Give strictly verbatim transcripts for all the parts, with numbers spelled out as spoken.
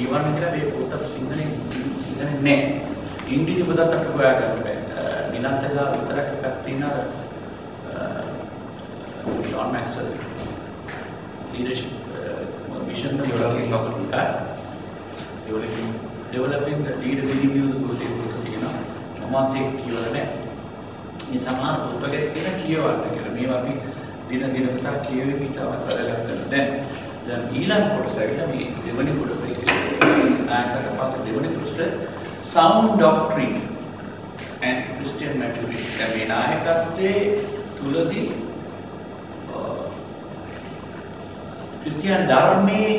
කියවන්න කියලා මේ පොත සිංහලෙන් සිංහලෙන් නෑ. ඉංග්‍රීසි පොතත් අපිට හොයාගන්න බෑ. නිලන්තලා විතරක් එකක් තියෙනවා John Maxwell leadership uh, vision developing of uh, developing developing the leader within you the පොත තියෙනවා. මමත් ඒක කියවලා නෑ. මේ සමහර පොත්වල තියෙන කියවන්න කියලා. මේවා අපි දින දින පුතා කියවෙමි තවත් වැඩගත් කරනවා. දැන් දැන් ඊළඟ කොටස ඇවිල්ලා මේ දෙවෙනි කොටස ආයතක පස්සේ දෙවෙනි කොටස sound doctrine and Christian maturity. දැන් මේ නායකත්වයේ තුලදී ක්‍රිස්තියානි ධර්මයේ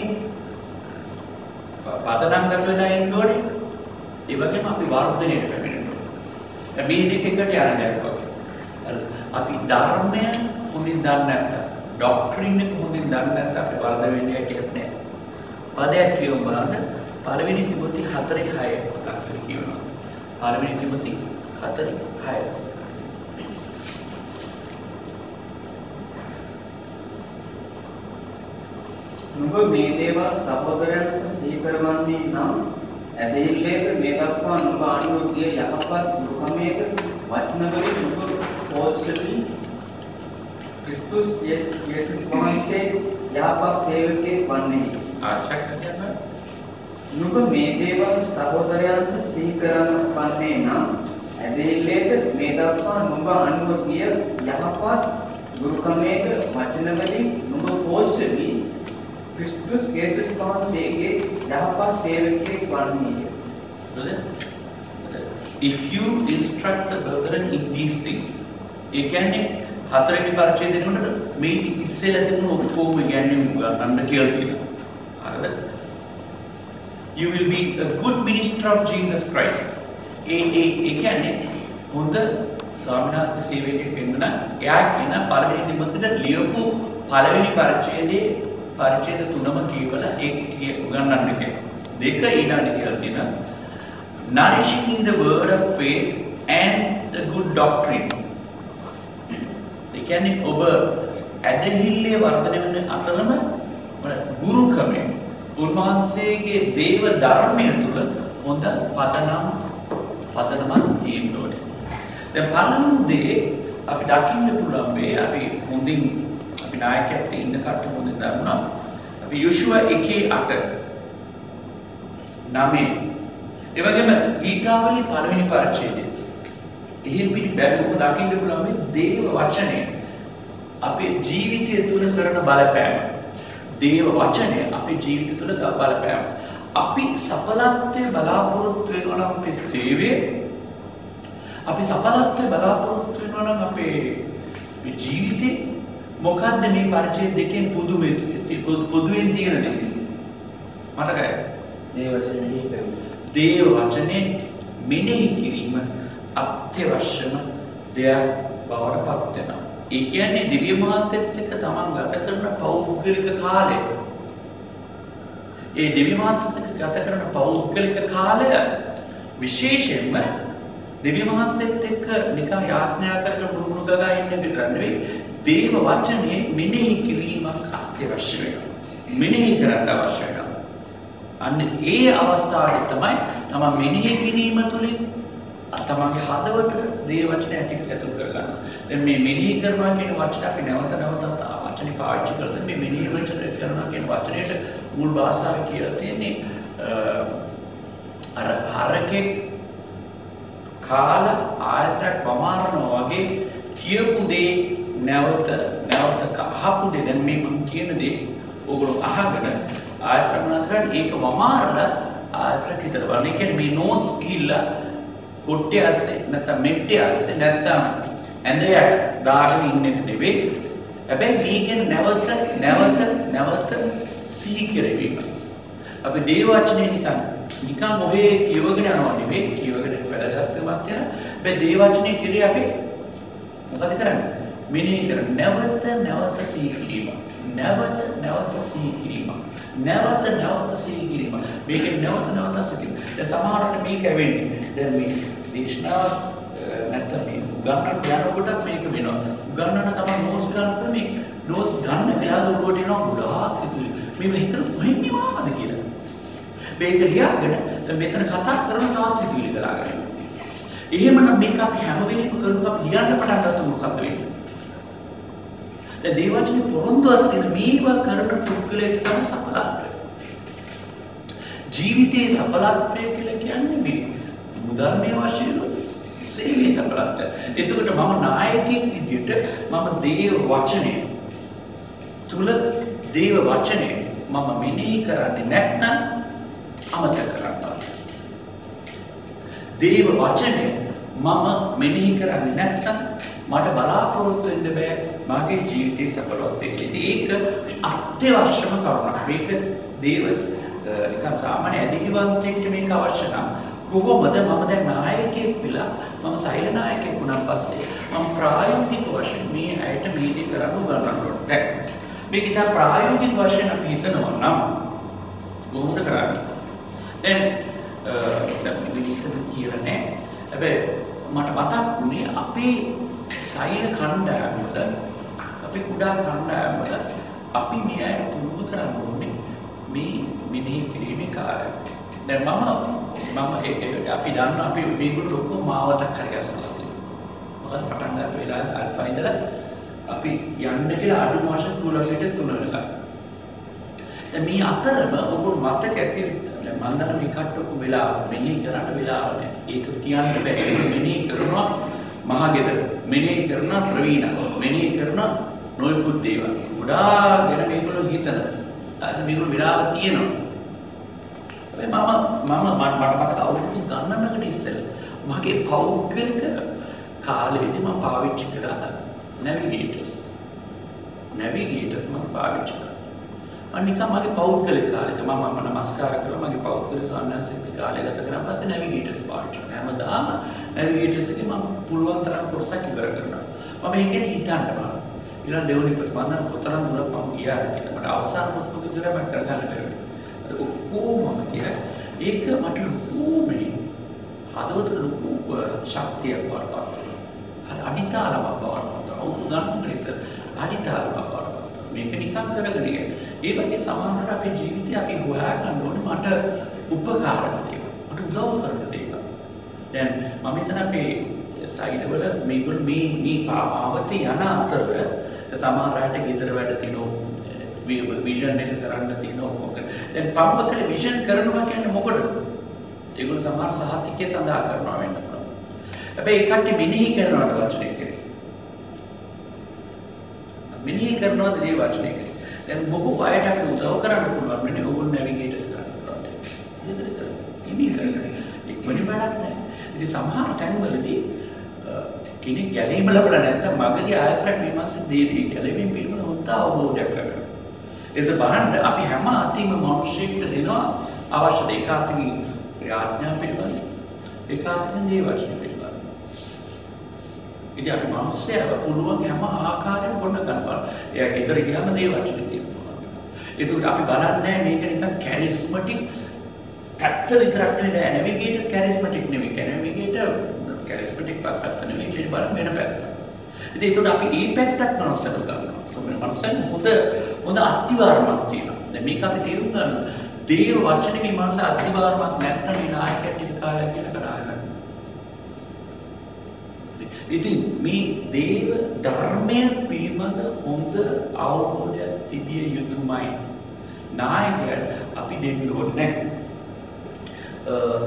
පදනම්ගත වෙලා ඉන්න ඕනේ. ඒ වගේම අපි වර්ධනයට පැමිණෙන්න ඕනේ. දැන් මේ දෙක එකට යන දෙයක් වගේ. අපි ධර්මය හොඳින් දන්නේ නැත්නම් ඩොක්ට්‍රින් එක හොඳින් දන්නේ නැත්නම් අපි වර්ධ වෙන්නේ කියලා නෑ. පදයක් කියවම බලන්න පළවෙනි තිමෝති හතරේ හය අක්ෂර කියවනවා. පළවෙනි තිමෝති හතරේ හය. නුඹ මේ දේවල් සහෝදරයන්ට සිහි කරවන්නේ නම් ඇදහිල්ලේද මේ දක්වා නුඹ අනුව ගිය යහපත් දුකමේක වචන වලින් නුඹ පෝෂ්‍යති ක්‍රිස්තුස් යේසුස් වහන්සේ යහපත් සේවකයෙක් වන්නේ. ආශ්‍රය කරනවා. නුඹ මේ දේවල් සහෝදරයන්ට සිහි කරවන්නේ නම් ඇදහිල්ලේද මේ දක්වා නුඹ අනුව ගිය යහපත් දුකමේක වචන වලින් නුඹ පෝෂ්‍යති Christus Jesus වහන්සේගේ යහපත් සේවකයෙක් වන්නේ. If you instruct the brethren in these things, ඒ කියන්නේ හතරවෙනි පරිච්ඡේදය දෙනකොට මේ ටික ඉස්සෙල්ලා තිබුණු ඔක්කොම ඉගැන්වීම් ගන්න කියලා කියනවා. හරිද? You will be a good minister of Jesus Christ. ඒ ඒ ඒ කියන්නේ හොඳ ස්වාමීන් වහන්සේ සේවකයෙක් වෙන්න නම් එයා කියන පළවෙනි තිමොතිට ලියපු පළවෙනි පරිච්ඡේදයේ පරිච්ඡේද තුනම කියවලා ඒක උගන්වන්න කියලා. දෙක ඊළඟට කියලා තියෙනවා nourishing in the word of faith and the good doctrine. ඒ කියන්නේ ඔබ ඇදහිල්ලේ වර්ධනය වෙන අතරම ගුරුකමේ උන්වහන්සේගේ දේව ධර්මය තුළ හොඳ පදනම් පදනමක් තියෙන්න ඕනේ. දැන් පළමු දේ අපි දකින්න පුළුවන් මේ අපි හොඳින් අපි නායකයෙක් ඉන්න කට හොඳින් දන්නවා. අපි යෝෂුවා එකේ අට නවය ඒ වගේම ඊගාවලි පළවෙනි පරිච්ඡේදය. එහෙන් පිටි බැලුවම දකින්න පුළුවන් මේ දේව වචනය අපේ ජීවිතය තුළ කරන බලපෑම. දේව වචනය අපේ ජීවිතය තුළ බලපෑම. අපි සඵලත්වයේ බලාපොරොත්තු වෙනවා නම් මේ සේවය අපි සඵලත්වයේ බලාපොරොත්තු වෙනවා නම් අපේ මේ ජීවිතේ මොකද්ද මේ පරිච්ඡේද දෙකෙන් පොදුවේ පොදුවෙන් තියෙන දේ? මතකයි. දේව වචනේ මෙහි කරමු. දේව වචනේ මෙනෙහි කිරීම අත්‍යවශ්‍යම දෙයක් බවට පත් වෙනවා. ඒ කියන්නේ දිව්‍ය මහන්සියත් එක්ක තමන් ගත කරන පෞද්ගලික කාලය. ඒ දිව්‍ය මහන්සියත් එක්ක ගත කරන පෞද්ගලික කාලය විශේෂයෙන්ම දිව්‍ය මහන්සියත් එක්ක නිකන් යාඥා කරගෙන මුණු ගගා ඉන්න විතර නෙවෙයි දේව වචනේ මෙනෙහි කිරීමක් අත්‍යවශ්‍ය වෙනවා. මෙනෙහි කරන්න අවශ්‍ය වෙනවා. අන්න ඒ අවස්ථාවේ තමයි තමන් මෙනෙහි කිරීම තුළින් තමන්ගේ හදවතට දේව වචනේ ඇති ඇතුල් කරගන්න. දැන් මේ මෙනෙහි කරනවා කියන වචන අපි නැවත නැවතත් වචනේ පාවිච්චි කරලා මේ මෙනෙහි වචන කරනවා කියන වචනේට මුල් භාෂාවේ කියලා තියෙන්නේ අර හරකේ කාල ආයසක් පමාරනවා වගේ කියපු දේ නැවත නැවත අහපු දේ දැන් මේ මම කියන දේ ඕගොල්ලෝ අහගෙන ආයසරණත් කරන් ඒක වමාරලා ආයසර හිතට බලන්න. ඒ කියන්නේ මේ නෝට්ස් ගිහිල්ලා කොට්ටේ ඇස්සේ නැත්නම් මෙට්ටේ ඇස්සේ නැත්නම් ඇඳයක් දාගෙන ඉන්න එක නෙවෙයි. හැබැයි මේකෙන් නැවත නැවත නැවත සිහි කරවීම. අපි දේව වචනේ නිකන් නිකන් ඔහේ කියවගෙන යනවා නෙවෙයි. කියවගෙන වැඩගත්කමක් තියෙනවා. හැබැයි දේව වචනේ කිරිය අපි මොකද කරන්නේ? මෙනෙහි කරන නැවත නැවත සිහි කිරීම. නැවත නැවත සිහි කිරීම. නැවත නැවත සිහි කිරීම. මේකෙන් නැවත නැවත සිහි කිරීම. දැන් සමහරවිට මේක වෙන්නේ. දැන් මේ දේශනාව නැත්නම් මේ උගන්වන්න යනකොටත් මේක වෙනවා. උගන්වන්න තමයි නෝට්ස් ගන්නකොට මේ නෝට්ස් ගන්න වෙලාවට උඩට එනවා ගොඩාක් සිතුවිලි. මේ හිතන කොහෙන්ද ආවද කියලා. මේක ලියාගෙන මෙතන කතා කරන තවත් සිතුවිලි ගලාගෙන. එහෙමනම් මේක අපි හැම වෙලෙම කරමු අපි ලියන්න පටන් ගත්තොත් මොකක්ද වෙන්නේ? දැන් දේවචනේ පොරොන්දුවක් තියෙන මේවා කරන පුද්ගලයෙක් තමයි සඵලත්වය. ජීවිතයේ සඵලත්වය කියලා කියන්නේ මේ මුදල්මය වශයෙන් සේවයේ සඵලත්වය. එතකොට මම නායකයෙක් විදිහට මම දේව වචනේ තුල දේව වචනේ මම මෙනෙහි කරන්නේ නැත්නම් අමතක කරනවා. දේව වචනේ මම මෙනෙහි කරන්නේ නැත්නම් මට බලාපොරොත්තු වෙන්න බෑ මගේ ජීවිතේ සඵලවත් වෙන්න. ඒක අත්‍යවශ්‍යම කරුණක්. මේක දේව නිකන් සාමාන්‍ය ඇදහිවන්තයෙක්ට මේක අවශ්‍ය නම් කොහොමද මම දැන් නායකයෙක් වෙලා මම සෛල නායකයෙක් වුණාන් පස්සේ මම ප්‍රායෝගික වශයෙන් මේ ඇයට මේ දේ කරන්න උගන්වන්න ඕනේ. මේක ඉතින් ප්‍රායෝගික වශයෙන් අපි හිතනවා නම් කොහොමද කරන්නේ? දැන් දැන් විතර කියලා නෑ. හැබැයි මට මතක් වුණේ අපේ සෛල කණ්ඩායම වල අපි කුඩා කණ්ඩායම වල අපි මේ අයට පුරුදු කරන්න ඕනේ මේ මෙනෙහි කිරීමේ කාර්යය. දැන් මම මම අපි දන්නවා අපි මේගොල්ලෝ ලොකු මාවතක් හරි ගස්සනවා කියලා. මොකද පටන් ගන්න වෙලාවේ අල්ෆා ඉඳලා අපි යන්න කියලා අඩු මාස ස්කූල් අපිට තුන වෙනකම්. දැන් මේ අතරම ඔබ මතක ඇති දැන් මම දන්න මේ කට්ටක වෙලා මෙනෙහි කරන්න වෙලාව නැහැ. ඒක කියන්න බෑ. ඒක මෙනෙහි කරනවා මහගෙදර. මෙනෙහි කරනවා ප්‍රවීණ. මෙනෙහි කරනවා නොයෙකුත් දේවල්. ගොඩාක් මේගොල්ලෝ හිතනවා. අද මේගොල්ලෝ වෙලාව තියෙනවා. මම මම මට මතක අවුරුදු ගණනකට ඉස්සෙල්ලා මගේ පෞද්ගලික කාලෙදී මම පාවිච්චි කරා නැවිගේටර්ස් නැවිගේටර්ස් මම පාවිච්චි කරා අනික මගේ පෞද්ගලික කාලෙක මම මම නමස්කාර කරලා මගේ පෞද්ගලික ආනන්සික කාලය ගත කරා පස්සේ නැවිගේටර්ස් පාවිච්චි කරා හැමදාම නැවිගේටර්ස් එකේ මම පුළුවන් තරම් කොටසක් ඉවර කරනවා මම ඒක ගැන හිතන්න බෑ ඊළඟ දෙවෙනි ප්‍රතිපදන කොතරම් දුරක් මම ගියා කියලා මට අවසාන මොකද කියලා මම කරගන්න බැහැ කොහොමද කියන්නේ ඒක මට ලොකු මේ හදවත ලොකු ශක්තියක් වඩපත් හරි අනිතාලම බවට උදාහරණයක් ඉස්සර අනිතාලම බවට මේක නිකන් කරගෙන ගියේ ඒ වගේ සමානවට අපේ ජීවිතේ අපි හොයා ගන්න ඕනේ මට උපකාරක දේවල් මට උදව් කරන දේවල් දැන් මම හිතන අපේ සයිඩ් වල මේගොල්ලෝ මේ මේ පාවතේ යන අතර සමහර අයට ගෙදර වැඩ තියෙනවා විෂන් එක කරන්න තියෙනවා මොකද දැන් පම්පකල විෂන් කරනවා කියන්නේ මොකද ඒගොල්ලෝ සමාන සහතිකයේ සඳහා කරනවා වෙන්න පුළුවන් හැබැයි ඒ කට්ටිය මෙනෙහි කරනවට වචනේ කරේ මෙනෙහි කරනවාද මේ වචනේ කරේ දැන් බොහෝ අයට අපි උදව් කරන්න පුළුවන් වෙන්නේ ඕගොල්ලෝ නැවිගේටර්ස් කරන්න පුළුවන් ඉතින් කරන්නේ ඉමි කරන්නේ ඉක්මනින් වැඩක් නැහැ ඉතින් සමහර තැන්වලදී කෙනෙක් ගැලීම ලැබලා නැත්නම් මගදී ආයසරක් මේ මාසෙ දෙදී ගැලීමෙන් පිළිබඳ හොඳ අවබෝධයක් ලැබෙනවා ඒක බලන්න අපි හැම අතිම මිනිස්සෙක්ට දෙනවා අවශ්‍ය ඒකාන්තික ආඥා පිළිබඳ ඒකාන්තික දේ වචන පිළිබඳ. ඉතින් අපි මිනිස්සයා පුළුවන් හැම ආකාරයෙන් ගොඩ ගන්නවා. එයා ගෙදර ගියාම දේ වචන තියෙනවා. ඒක අපි බලන්නේ මේක නිකන් කැරිස්මැටික් පැත්ත විතරක් නෙවෙයි නැවිගේටර්ස් කැරිස්මැටික් නෙවෙයි. නැවිගේටර් කැරිස්මැටික් පැත්ත නෙවෙයි ඒක බලන්න වෙන පැත්ත. ඉතින් ඒකට අපි මේ පැත්තත් මොනවද කරනවා. මනුස්සයන් හොඳ හොඳ අත්විවරණයක් තියෙනවා. දැන් මේක අපි තේරුම් ගන්න. දේව වචනේ මේ මනස අත්විවරණයක් නැත්නම් මේ නායකයෙක් ටික කාලයක් කියලා කඩාගෙන. ඉතින් මේ දේව ධර්මයේ පිළිබඳ හොඳ අවබෝධයක් තිබිය යුතුමයි. නායකයන් අපි දෙන්න ඕනේ නැහැ.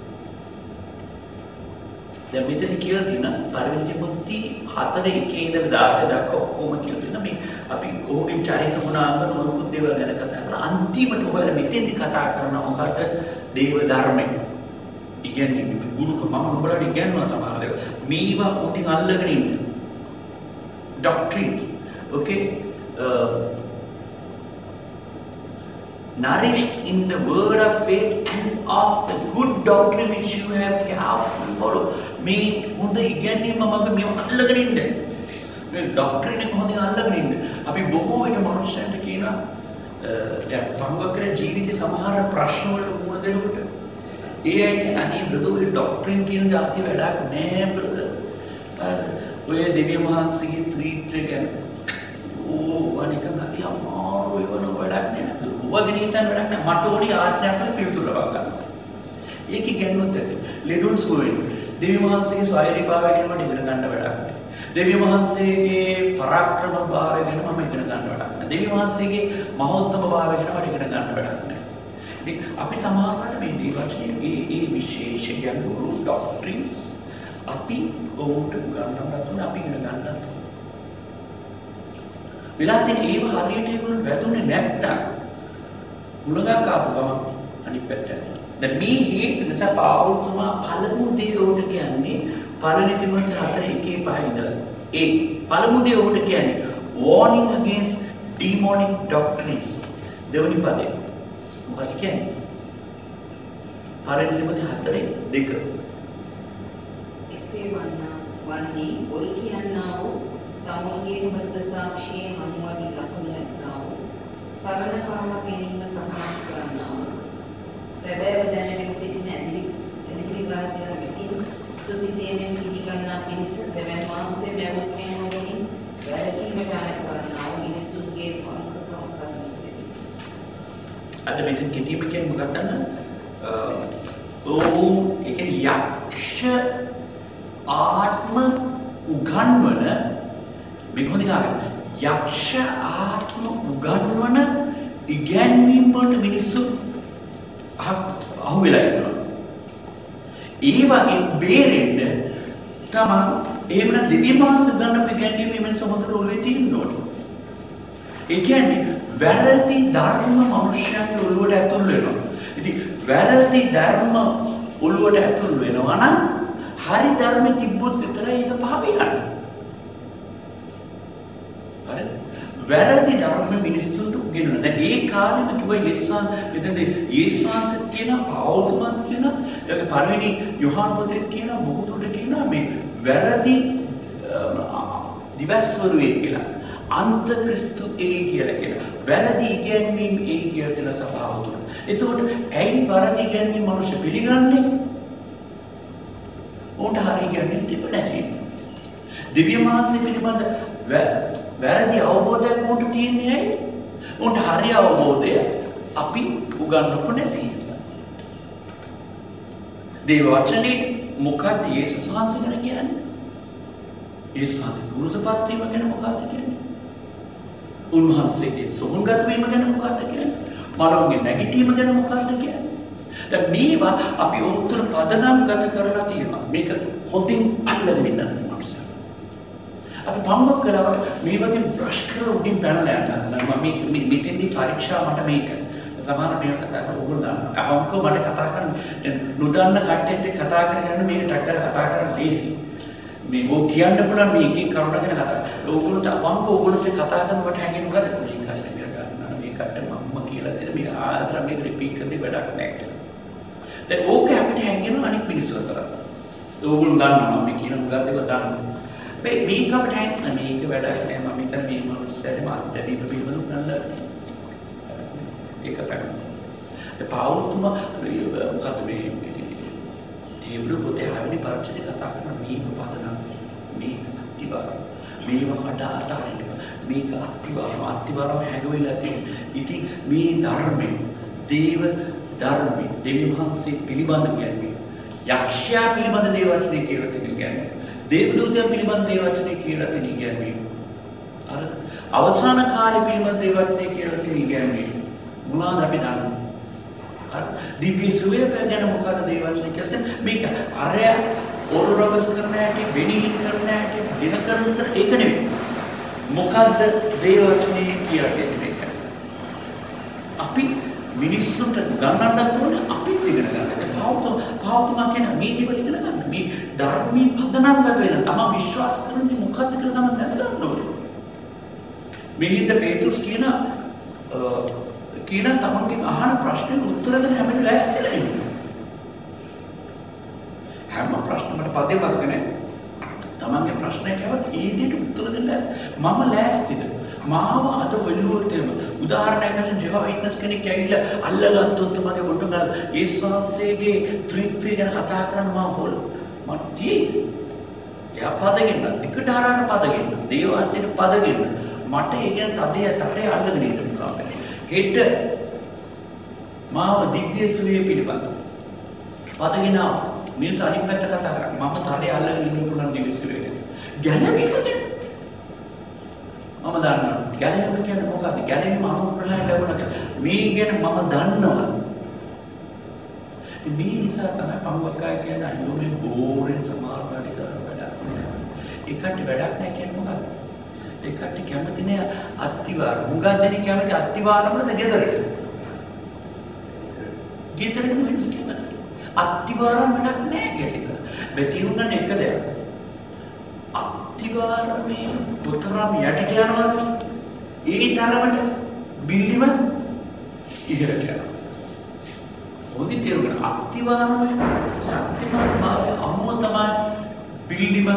දැන් මෙතන කියලා තියෙන පරිවිද්‍යාමුක්ති හතර එකේ ඉඳලා දාස දක්වා ඔක්කොම කියලා තියෙන මේ අපි ඕකේ චරිත ගුණාංග නොයෙකුත් දේවල් ගැන කතා කරලා අන්තිමට හොයලා මෙතෙන්දි කතා කරන මොකද්ද දේව ධර්මය. ඉගෙනන්නේ ගුරුකම මම උඹලට ඉගෙනනවා සමහර දේවල්. මේවා උඩින් අල්ලගෙන ඉන්න. doctrine. Okay. Uh, nourished in the word of faith and of the good doctrine which you have carefully follow. මේ හොඳ ඉගෙනීම මම මේ අල්ලගෙන ඉන්න. මේ doctrine එක හොඳින් අල්ලගෙන ඉන්න. අපි බොහෝ විට මනුස්සයන්ට කියනවා දැන් පංගකර ජීවිතේ සමහර ප්‍රශ්න වලට මුහුණ දෙනකොට ඒ අයට අනේ බ්‍රදර් ඔය doctrine කියන જાති වැඩක් නෑ බ්‍රදර්. ඔය දෙවියන් වහන්සේගේ ත්‍රිත්වය ගැන ඕ අනික අපි අමාරු වෙන වැඩක් නෑ. ඔයගෙන හිතන වැඩක් නෑ. මට ඕනි ආඥාවක් පිළිතුරු ලබා ගන්න. ඒක ඉගෙනුනොත් ඇති. ලෙඩුන් සුවෙන් දෙවි මහන්සේගේ ස්වෛරීභාවය ගැන මට ඉගෙන ගන්න වැඩක් නෑ. දෙවි මහන්සේගේ පරාක්‍රමභාවය ගැන මම ඉගෙන ගන්න වැඩක් නෑ. දෙවි මහන්සේගේ මහෝත්තමභාවය ගැන මට ඉගෙන ගන්න වැඩක් නෑ. ඉතින් අපි සමහරවිට මේ දේවචනයේ ඒ ඒ විශේෂ ගැඹුරු ඩොක්ට්‍රින්ස් අපි ඔවුන්ට උගන්වන්නත් උන අපි ඉගෙන ගන්නත් උන. වෙලා තියෙන ඒව හරියට ඒගොල්ලෝ වැදුනේ නැත්තම් උලඟක් ආපු ගමන් අනිත් පැත්තට. දැන් මේ හේතු නිසා පාවුල්තුමා පළමු දේ උන්ට කියන්නේ පළවෙනි තිමෝති හතර එකේ පහ ඉඳලා. ඒ පළමු දේ උන්ට කියන්නේ warning against demonic doctrines. දෙවෙනි පදේ. මොකක්ද කියන්නේ? පළවෙනි තිමෝති හතරේ දෙක. එසේ වන්නා වන්නේ ඔල් කියන්නා වූ තමුන්ගේ හෘද සාක්ෂියේ මනුවඩි ලකුණු නැත්තා වූ සරණ පාම ගැනීම ප්‍රමාණ කරන්නා වූ සැබෑව දැනගෙන සිටින ඇදිලි ඇදිලි වාර්තන විසින් ස්තුති දෙමින් පිළිගන්නා පිණිස දෙවන් වහන්සේ බැවුත්කේ නොවනින් වැරදීමට ආන කරන්නා වූ මිනිසුන්ගේ පංකකම කරන්නේ. අද මෙතන කෙටිම කියන්නේ මොකක්ද දන්නවද? ඕ ඒ කියන්නේ යක්ෂ ආත්ම උගන්වන විභෝධිකාරය යක්ෂ ආත්ම උගන්වන ඉගැන්වීම් වලට මිනිස්සු අහු වෙලා ඉන්නවා. ඒ වගේ බේරෙන්න තමයි එහෙම නැත්නම් දිව්‍ය මාංශ ගන්න ඉගැන්වීම් මිනිස්සු හොඳට ඔළුවේ තියෙන්න ඕනේ. ඒ කියන්නේ වැරදි ධර්ම මනුෂ්‍යයන්ගේ ඔළුවට ඇතුල් වෙනවා. ඉතින් වැරදි ධර්ම ඔළුවට ඇතුල් වෙනවා නම් හරි ධර්ම තිබ්බොත් විතරයි ඒක පහප යන්නේ. හරිද? වැරදි ධර්ම මිනිස්සුන්ට උගෙනුන. දැන් ඒ කාලෙම කිව්වා යේසුස් මෙතනදී යේසුස් කියන පෞල්තුමත් කියන ඒක පළවෙනි යොහාන් පොතේ කියන බොහෝදුරට කියන මේ වැරදි දිවස්වරුවේ කියලා අන්ත ක්‍රිස්තු ඒ කියලා කියන වැරදි ඉගැන්වීම් ඒ කියලා කියන සභාව තුන. එතකොට ඇයි වැරදි ඉගැන්වීම් මිනිස්සු පිළිගන්නේ? උන්ට හරි ඉගැන්වීම් තිබුණ නැති. දිව්‍ය මහන්සිය පිළිබඳ වැරදි අවබෝධයක් උන්ට තියෙන්නේ ඇයි? උන්ට හරි අවබෝධය අපි උගන්වපු නැති. දේව වචනේ මොකක්ද යේසුස් වහන්සේ ගැන කියන්නේ? යේසුස් වහන්සේ පුරුෂපත් වීම ගැන මොකක්ද කියන්නේ? උන්වහන්සේගේ සෝන්ගත වීම ගැන මොකක්ද කියන්නේ? මරණය නැගිටීම ගැන මොකක්ද කියන්නේ? දැන් මේවා අපි උත්තර පදනම් ගත කරලා තියෙනවා. මේක හොඳින් අල්ලගෙන ඉන්න මනුස්සයා. අපි පම්බක් කරාට මේ වගේ බ්‍රෂ් කරලා උඩින් පැනලා යනවා. මම මේ මෙතෙන්දී පරීක්ෂා මට මේක. සමහර මේක කතා කරලා ඕගොල්ලෝ දානවා. අවංකව මට කතා කරන්න නොදන්න කට්ටියත් එක්ක කතා කරගෙන මේක ටක් කරලා කතා කරන්න ලේසි. මේ ඕක කියන්න පුළුවන් මේ එකෙන් කරුණ ගැන කතා. ඕගොල්ලෝට අවංකව ඕගොල්ලෝත් කතා කරනකොට හැංගෙන්නේ මොකද? මේ කට්ටිය කියලා ගන්නවා. මේ කට්ටිය මම්ම කියලා දෙන මේ ආසර මේක රිපීට් කරන්නේ වැඩක් නැහැ කියලා. දැන් ඕක අපිට හැංගෙනවා අනිත් මිනිස්සු අතර. ඕගොල්ලෝ දන්නවා මේ කියන උගත් ඒවා දන්නවා. මේ මේක අපිට හැංගෙන මේක වැඩක් නැහැ. මම හිතන්නේ මේ මිනිස්සුන්ට මාත්‍යදී පිළිබඳව ගන්නලා ඒක තමයි. ඒ පාවුල්තුමා මොකද මේ හේබ්‍රු පොතේ හයවෙනි පරිච්ඡේදය කතා කරන මේක පදනම් මේක අත්තිබාර මේව වඩා අතාරින්න මේක අත්තිබාර අත්තිබාරම හැඟවිලා තියෙන. ඉතින් මේ ධර්මයේ දේව ධර්මයේ දෙවි මහන්සිය පිළිබඳ කියන්නේ යක්ෂයා පිළිබඳ දේවචනේ කියලා තියෙන කියන්නේ දේවදූතයන් පිළිබඳ දේවචනේ කියලා තියෙන කියන්නේ අර අවසාන කාලේ පිළිබඳ දේවචනේ කියලා තියෙන කියන්නේ මොනවාද අපි දන්නේ? දිව්‍ය සුවය ගැන මොකක්ද දේවචනේ කියලා මේක අරය ඕරොරබස් කරන හැටි වෙණිහින් කරන හැටි දින කරන කර ඒක නෙවෙයි. මොකක්ද දේවචනේ කියලා කියන්නේ මේක. අපි මිනිස්සුන්ට ගන්නන්නත් ඕනේ අපිත් ඉගෙන ගන්න. ඒ භාවතුම භාවතුමා කියන මේ දේවල් ඉගෙන ගන්න. මේ ධර්මයේ පදනම් ගත වෙන තමයි විශ්වාස කරන්නේ මොකක්ද කියලා තමයි දැනගන්න ඕනේ. මේ හින්ද පේතුස් කියන කියන තමන්ගෙන් අහන ප්‍රශ්නෙට උත්තර දෙන්න හැමෝම ලෑස්තිලා ඉන්නවා. හැම ප්‍රශ්නකට පදේ මතක නැහැ. තමන්ගේ ප්‍රශ්නයට යවත් ඒ දෙයට උත්තර දෙන්න ලෑස්ති. මම ලෑස්තිද? මාව අද වෙලුවොත් එහෙම උදාහරණයක් වශයෙන් ජෙහෝවා විට්නස් කෙනෙක් ඇවිල්ලා අල්ලගත්තොත් මගේ බොඩ ගාල යේසුස්ගේ ත්‍රිත්වය ගැන කතා කරන්න මම හොල් මට එයා පදගෙන ටිකට හරහට පදගෙන දේවාචරයට පදගෙන මට ඒ කියන්නේ තදේ තටේ අල්ලගෙන ඉන්න පුළුවන්. හෙට මාව දිව්‍ය සුවේ පිළිබඳව. පදගෙන මිනිස් අනිත් පැත්ත කතා කරා. මම තටේ අල්ලගෙන ඉන්න පුළුවන් දිව්‍ය සුවේ. ගැළවීමද? මම දන්නවා. ගැළවීම කියන්නේ මොකක්ද? ගැළවීම අනුග්‍රහය ලැබුණා. මේ ගැන මම දන්නවා. මේ නිසා තමයි පංගුවක්කාය කියන්නේ අයියෝ මේ බෝරෙන් සමාන වැඩි කරන වැඩක් නෑ. ඒකට වැඩක් නෑ කියන්නේ මොකක්ද? ඒකට කැමති නෑ අත්තිවාර. මුගක් දෙනෙක් කැමති අත්තිවාරමද ගෙදරට? ගෙදරට මිනිස්සු කැමති. අත්තිවාරම වැඩක් නෑ කියලා. මේ තීරුම් එක දෙයක්. අත්තිවාරමේ කොතරම් යටිට යනවද? ඒ තරමට බිල්ලිම ඉහළට යනවා. මොකද තේරුම් අත්තිවාරමේ ශක්තිමත් භාවය අමුව තමයි බිල්ලිම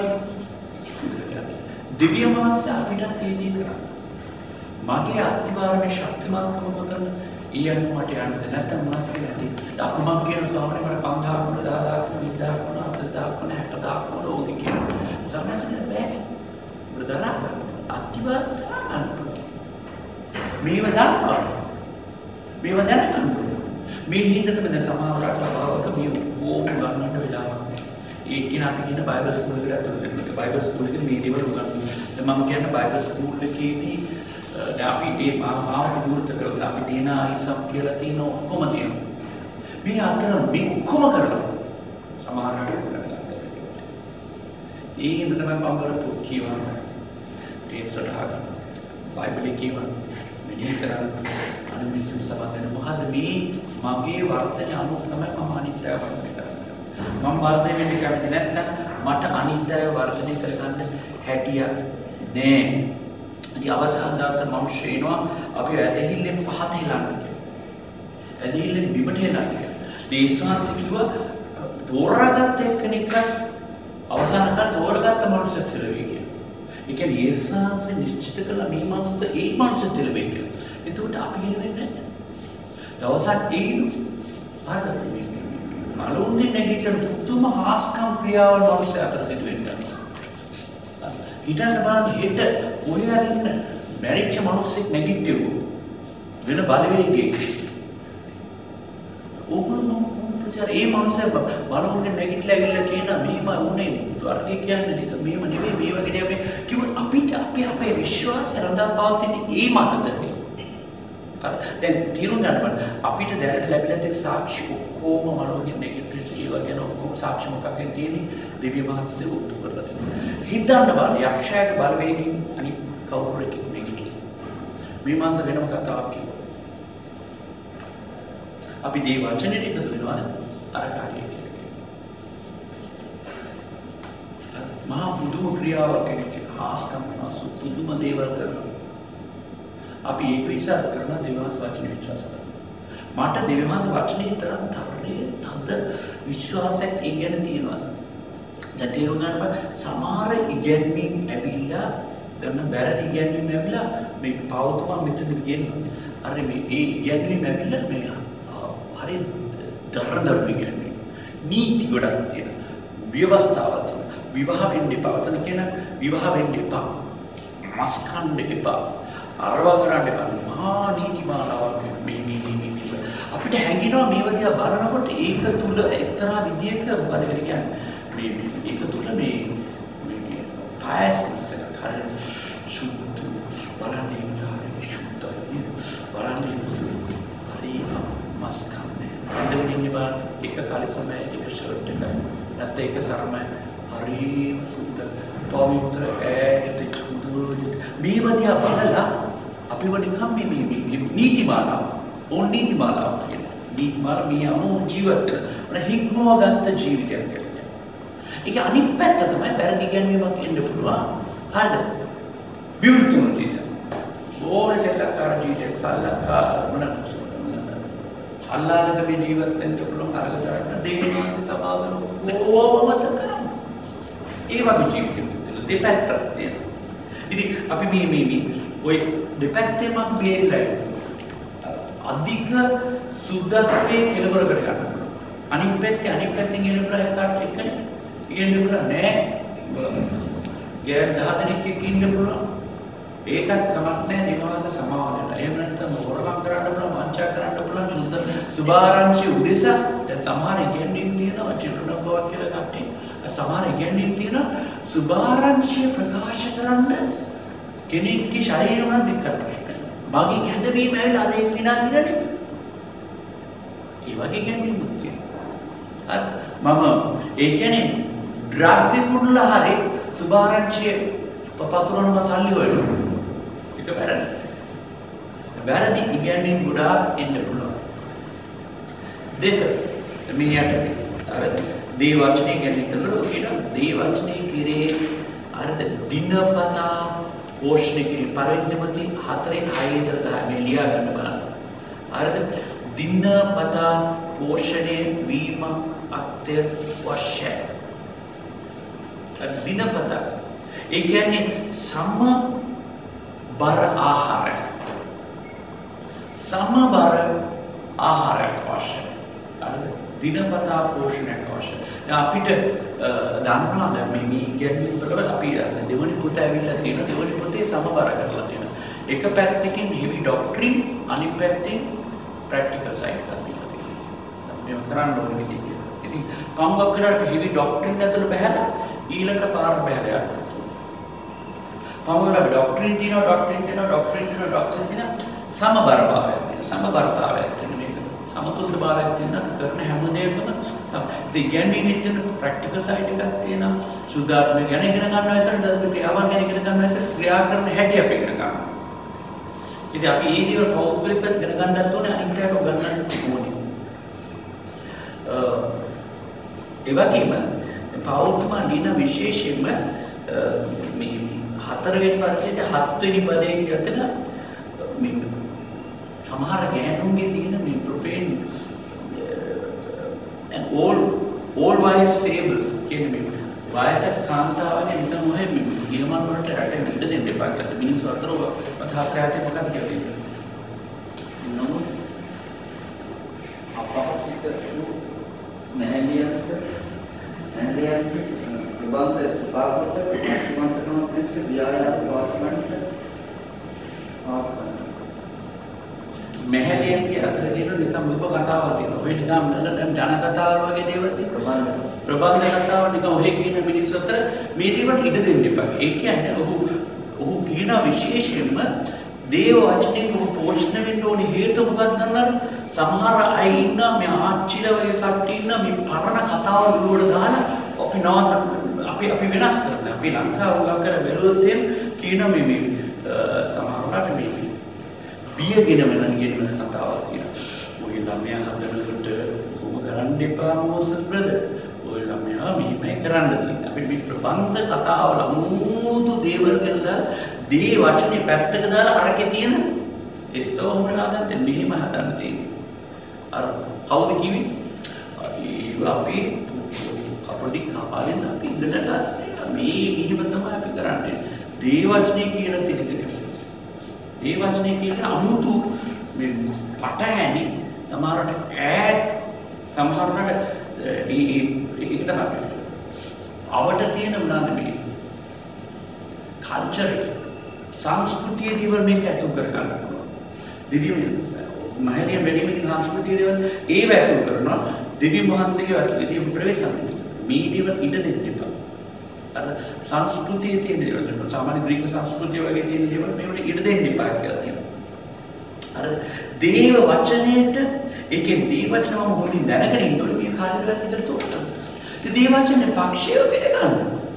දිව්‍ය මාංශ අපිට තේදී කරා. මගේ අත්තිවාරමේ ශක්තිමත්කම මොකද? ඊයන් මට යන්නද නැත්නම් මාස් කියලා ඇති. අපි මම කියන ස්වාමීන් වහන්සේ පන්දාහක් වුණ දාදාහක් වුණ විද්‍යාවක් වුණ අටදාහක් වුණ හැටදාහක් වුණ ඕකේ කියන. සම්මාසනේ බෑ. බ්‍රදරා අත්තිවාර ගන්න. මේව දන්නවා. මේව දැනගන්න. මේ හින්දා තමයි දැන් සමාජ සභාවක මේ ඕම ගන්නට වෙලාවක් නැහැ. ඒක කියන අපි කියන බයිබල් ස්කූල් එකට ඇතුළු වෙනවා. බයිබල් ස්කූල් එකේ මේ දේවල් උගන්වනවා. දැන් මම කියන්නේ බයිබල් ස්කූල් එකේදී දැන් අපි මේ මාවත විවෘත කරලා අපි තියෙන ආයිසම් කියලා තියෙන ඔක්කොම තියෙනවා. මේ අතර මේ ඔක්කොම කරලා සමාජයට කරගන්න. ඒ හින්දා තමයි පංගල පොත් කියවන්නේ. ටේප් සටහන බයිබලයේ කියවන්නේ. මෙන්න කරන්නේ අනිමිසම් සමාදන මොකද මේ මගේ වර්ධන අනුව තමයි මම අනිත්‍ය වර්ධනය කරන්නේ. මම වර්ධනය වෙන්න කැමති නැත්නම් මට අනිත්‍ය වර්ධනය කරගන්න හැටියක් නෑ. ඉතින් අවසාන දවසේ මම ශ්‍රේණුවා අපි ඇදහිල්ලෙන් පහත හෙලන්න කියලා. ඇදහිල්ලෙන් බිමට හෙලන්න කියලා. දේශවාංශ කිව්වා තෝරාගත්ත එක්කෙනෙක් අවසාන කාලේ තෝරාගත්ත මනුස්සයෙක් කියලා කියලා. ඒ කියන්නේ යේසුස් නිශ්චිත කළ මේ මාසෙත් ඒ මාසෙත් තිරෙන්නේ කියලා. එතකොට අපි හිතන්නේ නැහැ. දවසක් ඒනු ආගත මේ මලුන්නේ නැගිටින පුදුම හාස්කම් ක්‍රියාවල් මානසික අතර සිදු වෙනවා. හිතන්න බලන්න හෙට ඔය අරින්න මැරිච්ච මිනිස්සෙක් නැගිටිවෝ වෙන බලවේගයක. ඕගොල්ලෝ පුතේ ඒ මිනිස්සු බලුන්නේ නැගිටලා ඇවිල්ලා කියන මේම උනේ වර්ණේ කියන්නේ නේද මේම නෙවෙයි මේ වගේ අපි කිව්වොත් අපිට අපි අපේ විශ්වාසය රඳා පවතින්නේ ඒ මතද? දැන් තීරුම් ගන්න බෑ අපිට දැනට ලැබිලා තියෙන සාක්ෂි ඔක්කොම මනෝගේ නෙගටිව් ඒවා ගැන ඔක්කොම සාක්ෂි මොකක්ද තියෙන්නේ දිව්‍ය මහත්සේ උත්තු කරලා තියෙනවා. හිතන්න බලන්න යක්ෂයාගේ බලවේගයෙන් අනිත් කවුරු එකක් නෙගටිව්. මේ මාස වෙනම කතාවක් කිව්වා. අපි දේ වචනේ එකතු වෙනවද අර කාර්යය කියලා. මහා බුදුම ක්‍රියාවක් කෙනෙක් හාස්කම් මාසු පුදුම දේවල් කරනවා. අපි ඒක විශ්වාස කරන දේවස් වචන විශ්වාස කරනවා. මට දේවස් වචනේ තරම් තරේ තද විශ්වාසයක් ඒ ගැන තියෙනවා. දැන් තේරුම් ගන්න සමහර ඉගැන්වීම් ඇවිල්ලා ගන්න බැරි ඉගැන්වීම් ඇවිල්ලා මේ පවතුම මෙතන ගෙන්නවා. අර මේ ඒ ඉගැන්වීම් ඇවිල්ලා මේ හරි දරදරු ඉගැන්වීම්. නීති ගොඩක් තියෙනවා. ව්‍යවස්ථාවක් තියෙනවා. විවාහ වෙන්න එපා. වතන කියන විවාහ වෙන්න එපා. මස් කන්න එපා. අරවා කරන්න එපා. මහා නීතිමාලාවක් මේ මේ මේ මේ අපිට හැඟෙනවා මේ වගේ බලනකොට ඒක තුල එක්තරා විදියක මොකද කියන්නේ මේ ඒක තුල මේ මේ පායස්නස් එක හරිය සුද්ධ බලන්නේ හරිය සුද්ධයි බලන්නේ හරි මස් කන්නේ අන්දමින් ඉන්නේ බා එක කාලේ සමය එක ෂර්ට් එක නැත්නම් එක සරමයි හරි සුද්ධ පවිත්‍ර ඈට සුදුද මේ වගේ බලලා අපි වනිකම් මේ මේ නීතිමාලාව ඕන නීතිමාලාව කියන්නේ නීතිමාලා මේ අනුව ජීවත් කරන අර හික්මවගත්ත ජීවිතයක් කියන්නේ. ඒක අනිත් පැත්ත තමයි වැරදි ගැන්වීමක් එන්න පුළුවන්. හරිද? විරුද්ධ වුණේද? ඕනේ සෙල්ලක්කාර ජීවිතයක් සල්ලක්කාර මොනක්ද? අල්ලාහක මේ ජීවත් වෙන්න පුළුවන් අරග කරන්න දෙවියන්ගේ සමාගම ඕවමත කරන්න. ඒ වගේ ජීවිතයක් දෙපැත්තක් තියෙනවා. ඉතින් අපි මේ මේ මේ ඔය දෙපැත්තෙම බේරලා අධික සුද්ධත්වයේ කෙලවර කර ගන්න. අනිත් පැත්තේ අනිත් පැත්තෙන් එන ප්‍රයකාරට එකනේ. ඉගෙන ගන්න නෑ. ගෑන් දහ දෙනෙක් එක්ක ඉන්න පුළුවන්. ඒකත් කමක් නැහැ දිනවලට සමාව වෙනවා. එහෙම නැත්නම් හොරකම් කරන්න පුළුවන්, වංචා කරන්න පුළුවන්, සුද්ධ සුභාරංශි උදෙසා දැන් සමහර ඉගෙනීම් තියෙනවා චිත්‍රණ බවක් කියලා කට්ටිය. සමහර ඉගෙනීම් තියෙනවා සුභාරංශිය ප්‍රකාශ කරන්න කෙනෙක්ගේ ශරීරය උනත් එක්ක ප්‍රශ්න. මගේ කැඳවීම ඇවිල්ලා අර එක්කිනා දිනන්නේ. ඒ වගේ ඉගෙනීම්ුත් තියෙනවා. හරි. මම ඒ කියන්නේ ඩ්‍රග් විකුණලා හරි සුභාරංශිය පපතුරන මසල්ලි හොයනවා. ඒක වැරදි. වැරදි ඉගැන්වීම් ගොඩාක් එන්න පුළුවන්. දෙක මෙහියට අර දේ වචනේ ගැන හිතනකොට කියන දේ වචනේ කිරේ අර දිනපතා පෝෂණය කිරීම පරිණතමති හතරෙන් හයෙන් දහය මේ ලියා ගන්න බලන්න. අර දිනපතා පෝෂණය වීම අත්‍යවශ්‍යයි. අර දිනපතා ඒ කියන්නේ සමබර ආහාරය. සමබර ආහාරයක් අවශ්‍යයි. හරිද? දිනපතා පෝෂණයක් අවශ්‍යයි. දැන් අපිට දන්නවා දැන් මේ මේ ඉගෙනීම් වල අපි දෙවනි පොත ඇවිල්ලා තියෙන දෙවනි පොතේ සමබර කරලා තියෙනවා. එක පැත්තකින් heavy doctrine අනිත් පැත්තෙන් practical side එකක් තියෙනවා. මේක කරන්න ඕනේ විදිහ. ඉතින් කවුරුක් කරාට heavy doctrine ඇතුළ බහැලා ඊළඟට පාර බහැලා යනවා. පවුලක ඩොක්ටරින් තියෙනවා ඩොක්ටරින් තියෙනවා ඩොක්ටරින් තියෙනවා ඩොක්ටරින් තියෙනවා සමබරභාවයක් තියෙනවා සමබරතාවයක් තියෙන මේක සමතුලිතභාවයක් තියෙනවා කරන හැම දෙයකම ඒ ඉගෙනීමේ තියෙන ප්‍රැක්ටිකල් සයිඩ් එකක් තියෙනවා සුද්ධාත්මක ගැන ඉගෙන ගන්නවා විතරද ක්‍රියාවන් ගැන ඉගෙන ගන්නවා විතර ක්‍රියා කරන හැටි අපි ඉගෙන ගන්නවා ඉතින් අපි ඒ දේවල් පෞද්ගලිකව ඉගෙන ගන්නත් ඕනේ අනිත් ඒවාට උගන්වන්න ඕනේ ඒ වගේම පෞද්ගලිකව ලියන විශේෂයෙන්ම මේ හතරවෙනි පරිච්ඡේදයේ හත්වෙනි පදයේ කියන මේ සමහර ගැහණුන්ගේ තියෙන මේ propane and all all wives tables කියන්නේ මේ වයසක කාන්තාවගේ නිකන් මොහේ ගිරමන් වලට රටෙන් ඉඩ දෙන්න එපා කියලා මිනිස්සු අතර කතා කරාතේ මොකක්ද කියන්නේ නෝ අපහසුත මහලියන්ට මහලියන්ට ප්‍රබන්ධ සාපට අතිමන්ත්‍රණ පිණිස ව්‍යායාම වාස්මන්ට මහලියන්ගේ අතර තියෙන නිකම් ඔබ කතාවක් තියෙනවා. ඔය නිකම් දැන් ජන කතාවල් වගේ දේවල් තියෙනවා. ප්‍රබන්ධ කතාව නිකම් ඔහෙ කියන මිනිස්සු අතර මේ දේවල් ඉඩ දෙන්න එපා. ඒ කියන්නේ ඔහු ඔහු කියන විශේෂයෙන්ම දේව වචනේ ඔහු පෝෂණය වෙන්න ඕනේ හේතුව මොකක්ද දන්නවද? සමහර අය ඉන්නා මේ ආච්චිලා වගේ කට්ටිය ඉන්නා මේ පරණ කතාව දුරට දාලා අපි නාන අපි අපි වෙනස් කරනවා. අපි ලංකාව උගා කර බැලුවොත් කියන මේ මේ සමහරවිට මේ බියගෙන වෙනන් කියන කතාවක් තියෙනවා. ඔය ළමයා හදනකොට කොහොම කරන්න එපා මොහොත බ්‍රදර්. ඔය ළමයා මෙහෙමයි කරන්න තියෙන්නේ. අපි මේ ප්‍රබන්ධ කතාවල අමුතු දේවල් කියලා දේ වචනේ පැත්තක දාලා අරකේ තියෙන එස්තෝ හොමලා දැන් මෙහෙම හදන්න තියෙන්නේ. අර කවුද කිව්වේ? අපි අපිට කාලෙන් අපි ඉඳලා ගත්තා. මේ මෙහෙම තමයි අපි කරන්නේ. දේ වචනේ කියන තේකේ ඒ වචනේ කියන අමුතු මේ පටහැනි සමහරට ඈත් සමහරට ඒ ඒක තමයි අවට තියෙන මොනවාද මේ කල්චර් සංස්කෘතිය දේවල් මේක ඇතුල් කර ගන්න පුළුවන්. දිව්‍ය මහලිය වැඩිමින් සංස්කෘතිය දේවල් ඒව ඇතුල් කරනවා. දිව්‍ය මහන්සියගේ ඇතුළේ ප්‍රවේශම් මේ දේවල් ඉඩ දෙන්න එපා. අර සංස්කෘතියේ තියෙන දේවල් සාමාන්‍ය ග්‍රීක සංස්කෘතිය වගේ තියෙන දේවල් මේවට ඉඩ දෙන්න එපා කියලා තියෙනවා. අර දේව වචනයේට ඒකේ දේව වචනම හොලින් දැනගෙන ඉන්නකොට මේ කාර්යයක් විතර තෝරනවා. ඒ දේව වචනේ පක්ෂයව පිළිගන්න.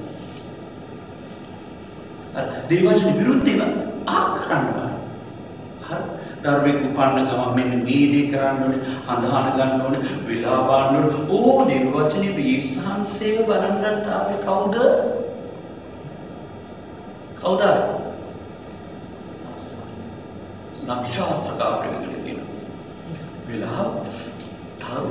අර දේව වචනේ විරුද්ධව ආකරන්න බෑ. හරි. දරුවෙක් උපන්න ගමන් මෙන්න මේ දේ කරන්න ඕනේ, හඳහන ගන්න ඕනේ, වෙලා බලන්න ඕනේ. ඕ දේව වචනේ විශ්වාසයේ බලන්නට ආවේ කවුද? කවුද? ලක්ෂාස්ත්‍රකාරයෙක් කියන. වෙලා තරු.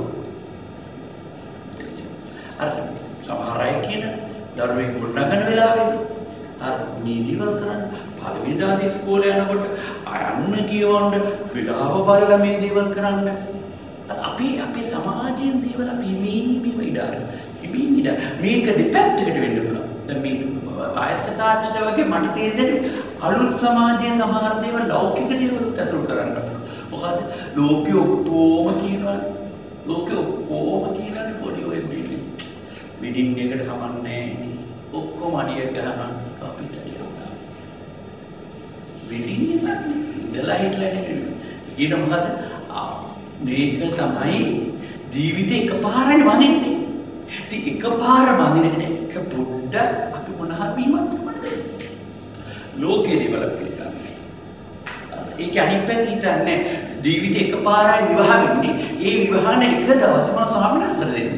අර සමහර අය කියන දරුවෙක් ගොඩනගන වෙලාවෙ අර මේ දේවල් කරන්න පළවෙනි දාසේ ඉස්කෝලේ යනකොට අයන්න කියවන්න වෙලාව බලලා මේ දේවල් කරන්න අපි අපේ සමාජයෙන් දේවල් අපි මේ මේව ඉඩාර ඉමින් ඉඩ මේක දෙපැත්තකට වෙන්න පුළුවන් දැන් මේ වයසක ආච්චිලා වගේ මට තේරෙන්නේ අලුත් සමාජයේ සමහර දේවල් ලෞකික දේවලුත් ඇතුළු කරන්න. මොකද ලෝකෙ ඔක්කොම කියනවා ලෝකෙ ඔක්කොම කියනනේ පොඩි ඔය බිල්ඩින් බිල්ඩින් එකට කමන්නේ ඔක්කොම අඩිය ගහනවා අපිට කියනවා. බිල්ඩින් එක ඉඳලා හිටලා නෙමෙයි. ඊට මොකද මේක තමයි ජීවිතේ එකපාරට වදින්නේ. ඉතින් එකපාර වදින්නේ එක පොඩ්ඩක් අපි මොන හරි වීමක් තමයි. ලෝකේ දේවල් පිළිගන්නේ. ඒක අනිත් පැත්ත හිතන්නේ ජීවිතේ එකපාරයි විවාහ වෙන්නේ. ඒ විවාහන එක දවසම ස්වාමීන් වහන්සේට දෙන්න.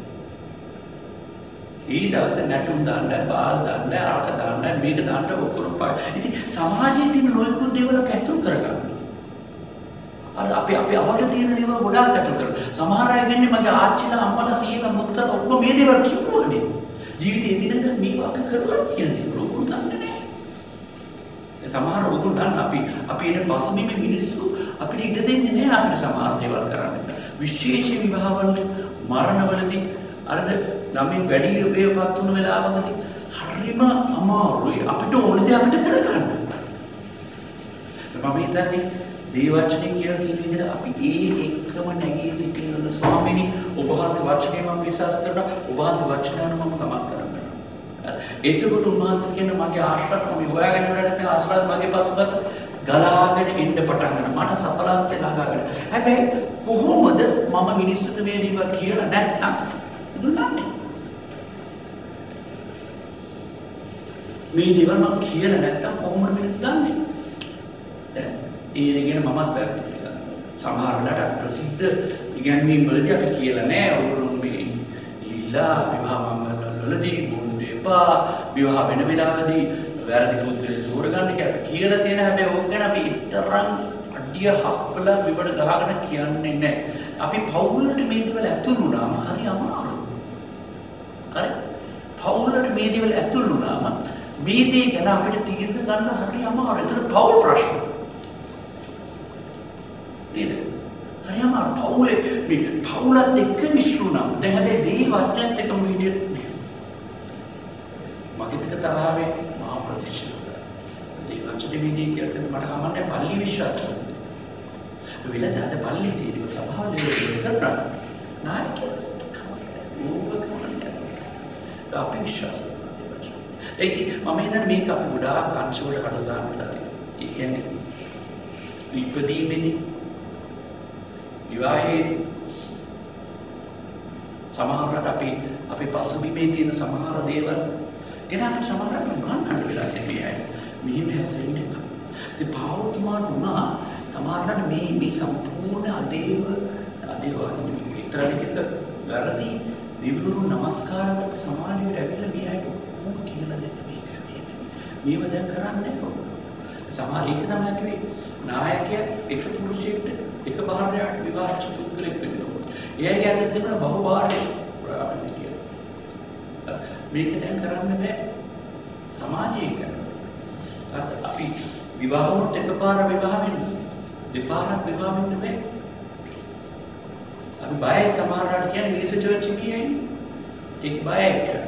ඊ දවසේ නැටුම් දාන්න, බාල් දාන්න, අරක දාන්න, මේක දාන්න ඔක්කොම පාඩ. ඉතින් සමාජයේ තියෙන නොයෙකුත් දේවල් අපි ඇතුල් කරගන්න. අර අපි අපි අවක තියෙන දේවල් ගොඩාක් ඇතුල් කරනවා. සමහර අය කියන්නේ මගේ ආච්චිලා අම්මලා සීලා මුත්තලා ඔක්කොම මේ දේවල් කිව්වනේ. ජීවිතේ දිනක මේවා අපි කරලා තියෙන දේවල් ඔක්කොම දන්නේ නැහැ. ඒ සමහර ඔක්කොම දන්න අපි අපි එන පසුබිමේ මිනිස්සු අපිට ඉඩ දෙන්නේ නැහැ අපිට සමහර දේවල් කරන්න. විශේෂ විවාහවල මරණවලදී අර ළමයි වැඩි උපයපත් වුණ වෙලාවකදී හරිම අමාරුයි අපිට ඕන දේ අපිට කරගන්න. මම හිතන්නේ දේවචනේ කියලා කියන විදිහට අපි ඒ එක්කම නැගී සිටින්න ස්වාමීනි ඔබ වහන්සේ වචනේ මම විශ්වාස කරනවා ඔබ වහන්සේ වචනයන මම තමක් කරනවා. එතකොට උන්වහන්සේ කියන මගේ ආශ්‍රත් මම හොයාගෙන යනකොට මේ ආශ්‍රත් මගේ පස්සපස්ස ගලාගෙන එන්න පටන් ගන්නවා. මට සපලන්තේ ළඟාගෙන. හැබැයි කොහොමද මම මිනිස්සුන්ට මේ දේවල් කියලා නැත්නම් දුන්නන්නේ? මේ දේවල් මම කියලා නැත්නම් කොහොමද මිනිස්සු දන්නේ? දැන් ඒ දෙගෙන මමත් වැරදි කියලා. සමහර වෙලාවට ප්‍රසිද්ධ ඉගැන්වීම් වලදී අපි කියලා නෑ ඔයගොල්ලෝ මේ ඉලා විවාහ මංගල්‍යවලදී බොන්නේ එපා විවාහ වෙන වෙලාවදී වැරදි පුද්ගලයෙක් සෝරගන්න කියලා කියලා තියෙන හැබැයි ඕක ගැන අපි ඊතරම් අඩිය හප්පලා විවඩ ගහගෙන කියන්නේ නෑ. අපි පවුලට මේ දේවල් ඇතුළු වුණාම හරි අමාරුයි. හරි? පවුලට මේ දේවල් ඇතුළු වුණාම මේ දේ ගැන අපිට තීරණ ගන්න හරි අමාරුයි. ඒතර පවුල් ප්‍රශ්න. නේද? හරි අමාරු පවුලේ මේ පවුලත් එක්ක මිශ්‍ර වුණා. දැන් හැබැයි මේ වචනත් එක්ක මෙහෙට නෑ. මගේ ටික තරහවේ මහා ප්‍රතිශත. ඒ වචනේ විදිහේ කියලා මට කමන්නේ පල්ලි විශ්වාසය. විලද අද පල්ලි තියෙන සභාවලේ කරනවා. නායකයෝ ඕක කමන්නේ. අපි විශ්වාස කරනවා. ඒක මම හිතන්නේ මේක අපි ගොඩාක් අංශ වල කඩලා දාන්න වෙලා තියෙනවා. ඒ කියන්නේ ඉපදීමේදී විවාහයේ සමහරවිට අපි අපි පසුබිමේ තියෙන සමහර දේවල් ගැන අපි සමහරවිට උගන්වන්න වෙලා තියෙනවා. මෙහෙම හැසිරෙන්න එපා. ඉතින් පාවුතුමාට උනා සමහරවිට මේ මේ සම්පූර්ණ අදේව අදේව විතරනික වැරදි දිවිගුරු නමස්කාර අපේ සමාජයට ඇවිල්ලා මේ අයට කොහොම කියලා දෙන්න මේක මේව දැන් කරන්නේ කොහොමද? සමහර එක තමයි කිව්වේ නායකයා එක පුරුෂයෙක්ට එක භාර්යාවට විවාහච්ච පුද්ගලෙක් වෙනවා. එයාගේ අතට තිබුණ බහුභාර්ය ප්‍රාප්තිය කියලා. මේක දැන් කරන්න බෑ. සමාජයේ කරනවා. අපි විවාහ වුණොත් එකපාර විවාහ වෙන්න. දෙපාරක් විවාහ වෙන්න බෑ. අපි බයයි සමහරවිට කියන්නේ මිනිස්සු චර්ච් එකේ යන්නේ. ඒක බයයි කියන්නේ.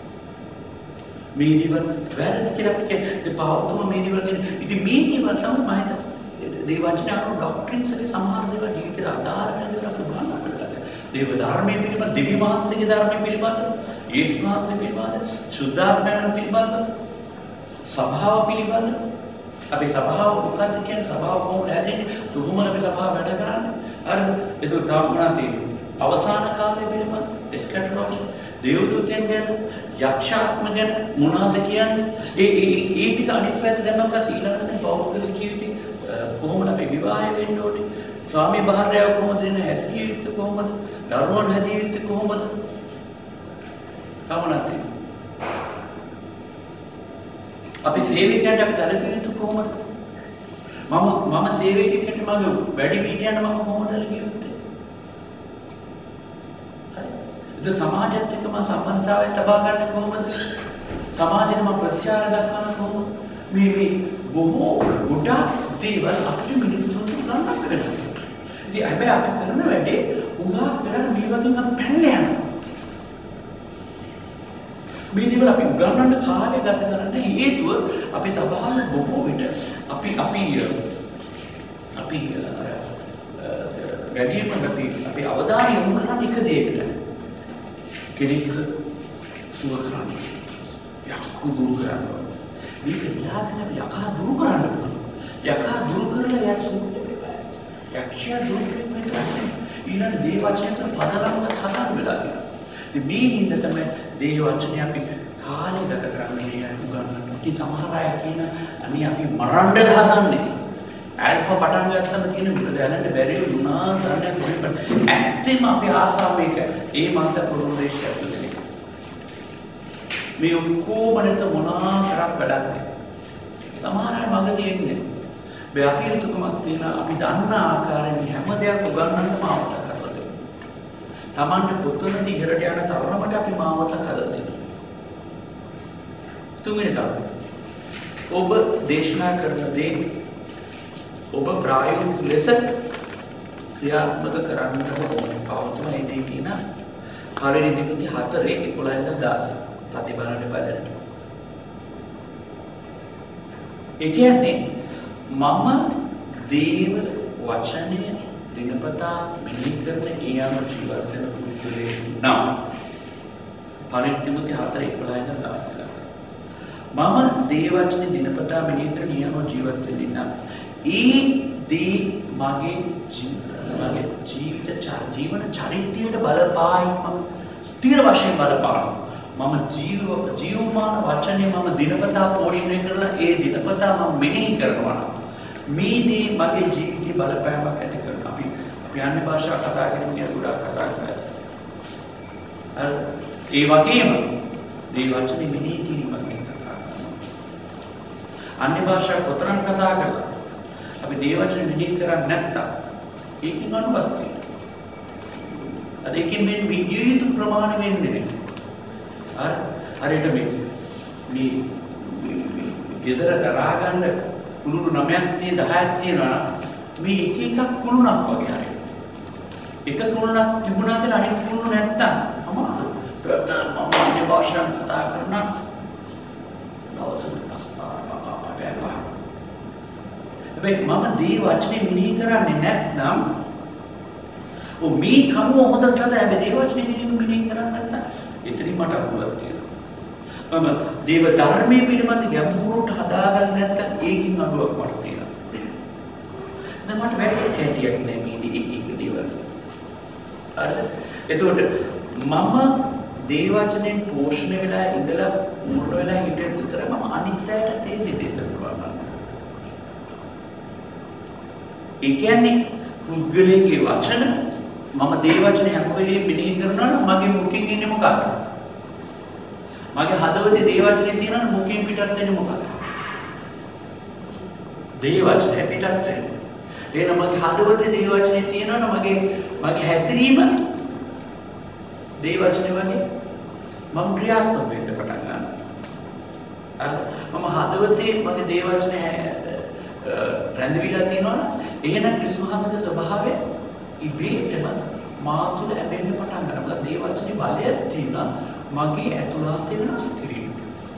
මේ දේවල් වැරදි කියලා අපි කියන්නේ දෙපාවතුම මේ දේවල් කියන්නේ. ඉතින් මේ දේවල් තමයි මම හිතන්නේ දේවචනාන ඩොක්ට්‍රින්ස් එකේ සමහර දේවල් ජීවිතේට අදාළ වෙන දේවල් අපි ගන්නවා. දේව ධර්මයේ පිළිබඳ දෙවි වහන්සේගේ ධර්මයේ පිළිබඳ යේසුස් වහන්සේ පිළිබඳ සුද්ධාත්මයන් පිළිබඳ සභාව පිළිබඳ අපි සභාව මොකක්ද කියන්නේ සභාව කොහොමද හැදෙන්නේ කොහොමද අපි සභාව වැඩ කරන්නේ හරිද ඒක තාමනා තියෙනවා අවසාන කාලය පිළිබඳ එස්කැටොලොජි දේවදූතයන් ගැන යක්ෂාත්ම ගැන මොනවද කියන්නේ ඒ ඒ ඒ ටික අනිත් පැත්ත දැන් අපලා ඊළඟට පෞද්ගලික ජීවිතේ කොහොමද අපි විවාහය වෙන්න ඕනේ ස්වාමී භාර්යාව කොහොමද ඉන්න හැසිරිය යුත්තේ කොහොමද දරුවන් හැදිය යුත්තේ කොහොමද තාමනා තියෙනවා අපි සේවකයන්ට අපි සැලකිය යුතු කොහොමද? මම මම සේවකයෙක්ට මගේ වැඩි මීඩියන්න මම කොහොමද සැලකිය යුත්තේ? හරි. ඒක සමාජයත් එක්ක මම සම්බන්ධතාවය තබා ගන්න කොහොමද? සමාජෙට මම ප්‍රතිචාර දක්වන්න කොහොමද? මේ මේ බොහෝ ගොඩක් දේවල් අපිට මිනිස්සුන්ට ගන්නක් වෙනවා. ඉතින් හැබැයි අපි කරන වැඩේ උගා කරන මේ වගේ නම් පැනලා යනවා. මේ දේවල් අපි උගන්වන්න කාලය ගත කරන්න හේතුව අපි සභාව බොහෝ විට අපි අපි අපි වැඩිම අපි අපි අවධානය යොමු කරන්නේ එක දෙයකට. කෙනෙක් සුව කරන්න. යක්කු දුරු කරන්න. මේක විලාගෙන අපි යකා දුරු කරන්න පුළුවන්. යකා දුරු කරලා යට සුවපත් වෙනවා. යක්ෂයා දුරු කරන්නේ නැහැ. ඊළඟ දේ වචනයට පදලම්වත් හදන්න වෙලා තියෙනවා. ඉතින් මේ හින්දා තමයි දේ වචනේ අපි කාලේ ගත කරන්නේ උගන්වන්න. ඉතින් සමහර අය කියන අනේ අපි මරන්න හදන්නේ. ඇල්ෆා පටන් ගත්තම කියන මුල දැනන්න බැරි වුණා ගන්න කොහෙද? ඇත්තෙම අපි ආසාව මේක. ඒ මාස ප්‍රෝදේශය ඇතුලේ. මේ ඔක්කොම නැත මොනවා කරක් වැඩක් නැහැ. සමහර අය මග තියෙන්නේ. මේ අපි හිතුකමක් තියෙන අපි දන්න ආකාරයෙන් හැම දෙයක් උගන්වන්න මාවත කරලා දෙනවා. Tamante කොතනද ඉහළට යන තරමට අපි මාවත කරලා දෙනවා. තුන්වෙනි තමයි ඔබ දේශනා කරන දේ ඔබ ප්‍රායෝගික ලෙස ක්‍රියාත්මක කරන්නට ඕනේ. පවතුන ඒ දේ කියන පළවෙනි තිමෝති හතරේ එකොළහ ඉඳන් දහස ප්‍රතිබලන බලන්න. ඒ කියන්නේ මම දේව වචනය දිනපතා මෙහි කරන ඒ අනුව ජීවත් වෙන පුද්ගලයෙක් නම් පළවෙනි තිමෝති හතරේ එකොළහ ඉඳන් දහස මම දේව වචනේ දිනපතා මෙහි කරන ඒ අනුව ජීවත් වෙන්නේ නම් ඒ දේ මගේ මගේ ජීවිත ජීවන චරිතයට බලපායිම ස්ථිර වශයෙන් බලපානවා. මම ජීව ජීවමාන වචනේ මම දිනපතා පෝෂණය කරලා ඒ දිනපතා මම මෙනෙහි කරනවා. මේ දේ මගේ ජීවිතේ බලපෑමක් ඇති කරනවා. අපි අපි අන්‍ය භාෂා කතා කරන කෙනෙක් ගොඩාක් කතා කරනවා. ඒ වගේම මේ වචනේ මෙනෙහි කිරීම ගැන කතා කරනවා. අන්‍ය භාෂා කොතරම් කතා කරලා අපි දේවචන මෙහෙය කරන්නේ නැත්තම් ඒකෙන් අනුවත් වෙනවා. අර ඒකෙන් මේ විද්‍යුත් යුතු ප්‍රමාණය වෙන්නේ නැහැ. අර හරියට මේ මේ ගෙදර දරා ගන්න කුළුණු නවයක් තියෙන දහයක් තියෙනවා මේ එක එකක් කුළුණක් වගේ හරියට. එක කුළුණක් තිබුණා කියලා අනිත් කුළුණු නැත්තම් අමාරු. ඩොක්ටර් මම අන්‍ය භාෂාවෙන් කතා කරන දවසකට පස්සා බබා බබා හැබැයි මම දේ වචනේ මෙනෙහි කරන්නේ නැත්නම් ඔ මේ කරුව හොඳට හදා හැබැයි දේ වචනේ මෙනෙහි කරන්නේ නැත්නම් එතනින් මට අකුලක් තියෙනවා. මම දේව ධර්මයේ පිළිබඳ ගැඹුරට හදාගන්න නැත්නම් ඒකින් අඩුවක් මට තියෙනවා. දැන් මට වැඩි හැටියක් නෑ මේ එක එක දේවල්. හරිද? එතකොට මම දේ වචනෙන් පෝෂණය වෙලා ඉඳලා මුල් වෙලා හිටියත් විතර මම අනිත් අයට තේදෙ දෙන්න පුළුවන්. ඒ කියන්නේ පුද්ගලයේ වචන මම දේ වචන හැම වෙලෙම මෙනෙහි කරනවා නම් මගේ මුඛයෙන් එන්නේ මොකක්ද? මගේ හදවතේ දේ වචනේ තියෙනවා නම් මුඛයෙන් පිටත් වෙන්නේ මොකක්ද? දේ වචනේ පිටත් වෙන්නේ. එහෙනම් මගේ හදවතේ දේ වචනේ තියෙනවා නම් මගේ මගේ හැසිරීම දේ වචනේ වගේ මම ක්‍රියාත්මක වෙන්න පටන් ගන්නවා. මම හදවතේ මගේ දේ වචනේ රැඳවිලා තියෙනවා එහෙනම් කිස්මහසක ස්වභාවය ඉබේටම මා තුළ ලැබෙන්න පටන් ගන්නවා. දේ වචනේ බලයක් තියෙනවා මගේ ඇතුළත වෙනස් කිරීම.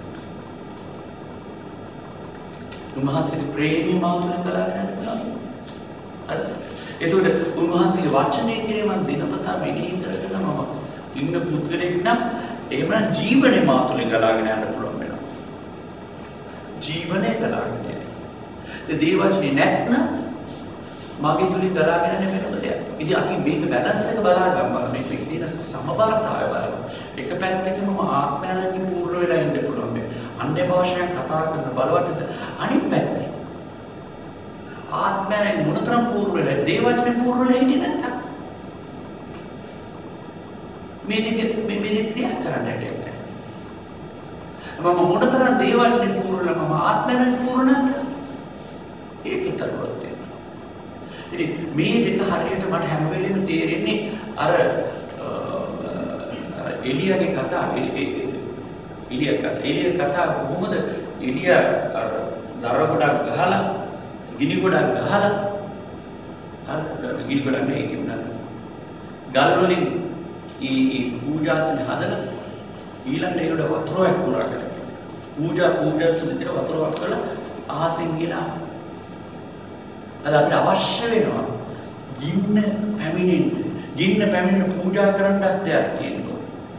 උන්වහන්සේගේ ප්‍රේමී මා තුළ ගලාගෙන යන්න පුළුවන්. හරි. ඒතකොට උන්වහන්සේගේ වචනේ කිරීම මම දිනපතා මෙනෙහි කරගෙන මම ඉන්න පුද්ගලෙක් නම් එහෙම නම් ජීවනේ මා තුළ ගලාගෙන යන්න පුළුවන් වෙනවා. ජීවනේ ගලාගෙන යනවා. ඒ දේ වචනේ නැත්නම් මගේ තුලින් ගලාගෙන යන වෙනම දෙයක්. ඉතින් අපි මේක බැලන්ස් එක බලා ගන්නවා. මේකේ තියෙන සමබරතාවය බලන්න. එක පැත්තකින් මම ආත්මයන්ගේ පූර්ණ වෙලා ඉන්න පුළුවන්. අන්‍ය භාෂාවෙන් කතා කරන බලවත් අනිත් පැත්තේ ආත්මයන් මොනතරම් පූර්ණ වෙලා දේ වචනේ පූර්ණ වෙලා හිටියේ නැත්නම් මේ දෙක මේ මේ ක්‍රියා කරන්න හැටියට. මම මොනතරම් දේ වචනේ පූර්ණ වෙලා මම ආත්මයන් පූර්ණ නැත්නම් ඒකේ තරුවත් වෙනවා. ඉතින් මේ දෙක හරියට මට හැම වෙලෙම තේරෙන්නේ අර එලියාගේ කතාව එලියා කතාව එලියා කතාව කොහොමද එලියා අර දර ගොඩක් ගහලා ගිනි ගොඩක් ගහලා අර ගිනි ගොඩක් නේ කියනවා ගල් වලින් ඒ ඒ පූජාසන හදලා ඊළඟට ඒකට වතුරක් පුරා කරලා පූජා පූජා සුදිතර වතුරක් කරලා අහසින් ගිනා. අද අපිට අවශ්‍ය වෙනවා ගින්න පැමිණෙන්න. ගින්න පැමිණෙන පූජා කරන්නත් දෙයක් තියෙනවා.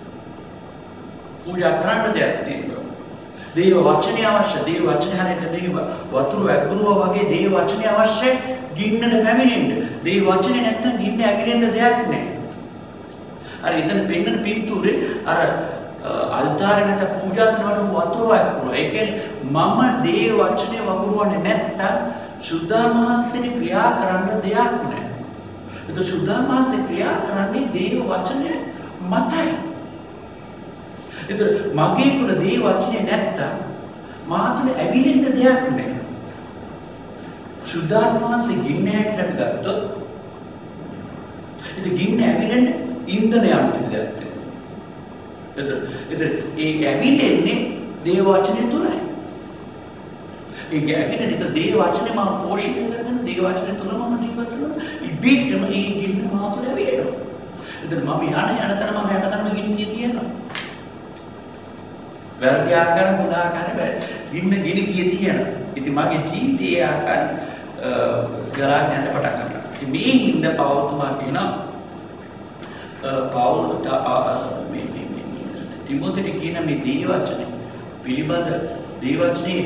පූජා කරන්න දෙයක් තියෙනවා. දේව වචනේ අවශ්‍ය. දේව වචනේ හරියට දේව වතුර වැගුරුවා වගේ දේව වචනේ අවශ්‍ය ගින්නට පැමිණෙන්න. දේව වචනේ නැත්තම් ගින්න ඇගිරෙන්න දෙයක් නැහැ. අර එතන පෙන්නන පින්තූරේ අර අල්තාරේ නැත පූජාසන වල වතුර වැගුරුවා. ඒ කියන්නේ මම දේව වචනේ වගුරුවන්නේ නැත්තම් සුද්ධාමාසයේ ක්‍රියා කරන්න දෙයක් නැහැ. ඒක සුද්ධාමාසයේ ක්‍රියා කරන්නේ දේව වචනේ මතයි. ඒතර මගේ තුල දේ වචනේ නැත්තම් මා තුල ඇවිලෙන්න දෙයක් නැහැ. සුද්ධාත්මාසේ ගින්න හැටට ගත්තොත් ඒක ගින්න ඇවිලෙන්න ඉන්ධනයක් විදිහට. ඒතර ඒතර ඒ ඇවිලෙන්නේ දේ වචනේ තුලයි. ඒ ගැඹිරේ නිත දේ වචනේ මම පෝෂණය කරගෙන දේ වචනේ තුල මම ජීවත් වෙනවා. ඉබේටම ඒ ගින්න මා තුල ඇවිලෙනවා. ඒතර මම යන යන තර මම හැමතැනම ගින්න තියෙනවා. වැරදි ආකාර මුලා ආකාර වැරදි ගින්න ගිනි කිය තියෙනවා. ඉතින් මගේ ජීවිතයේ ආකාර ගලාගෙන යන්න පටන් ගන්නවා. ඉතින් මේ හිඳ පවතුමා කියනවා පවුල් මේ මේ මේ තිමෝතෙට කියන මේ දේ වචනේ පිළිබඳ දේ වචනේ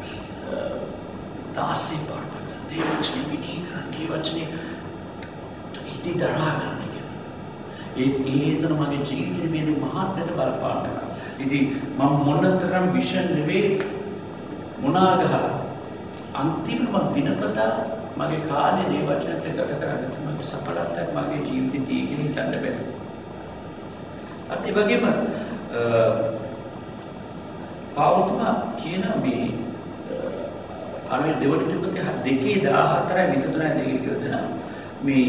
දාසි පාඩපත දේ වචනේ විනී කරන දේ වචනේ ඉති දරා ගන්න කියන. ඒ ඒතර මගේ ජීවිතේ මේ මහත් ලෙස බලපාන්න ගන්නවා. ඉතින් මම මොනතරම් විෂන් නෙවෙයි මොනා ගහලා අන්තිමට මම දිනපතා මගේ කාලේ දේ වචනත් ගත කරගෙන මගේ සඵලතාවක් මගේ ජීවිතේ තියෙන්නේ හිතන්න බැහැ. අත් ඒ වගේම පාවුතුමා කියන මේ අනේ දෙවන තුකේ දෙකේ දාහතරයි විසිතුනයි දෙකේ කියනවා මේ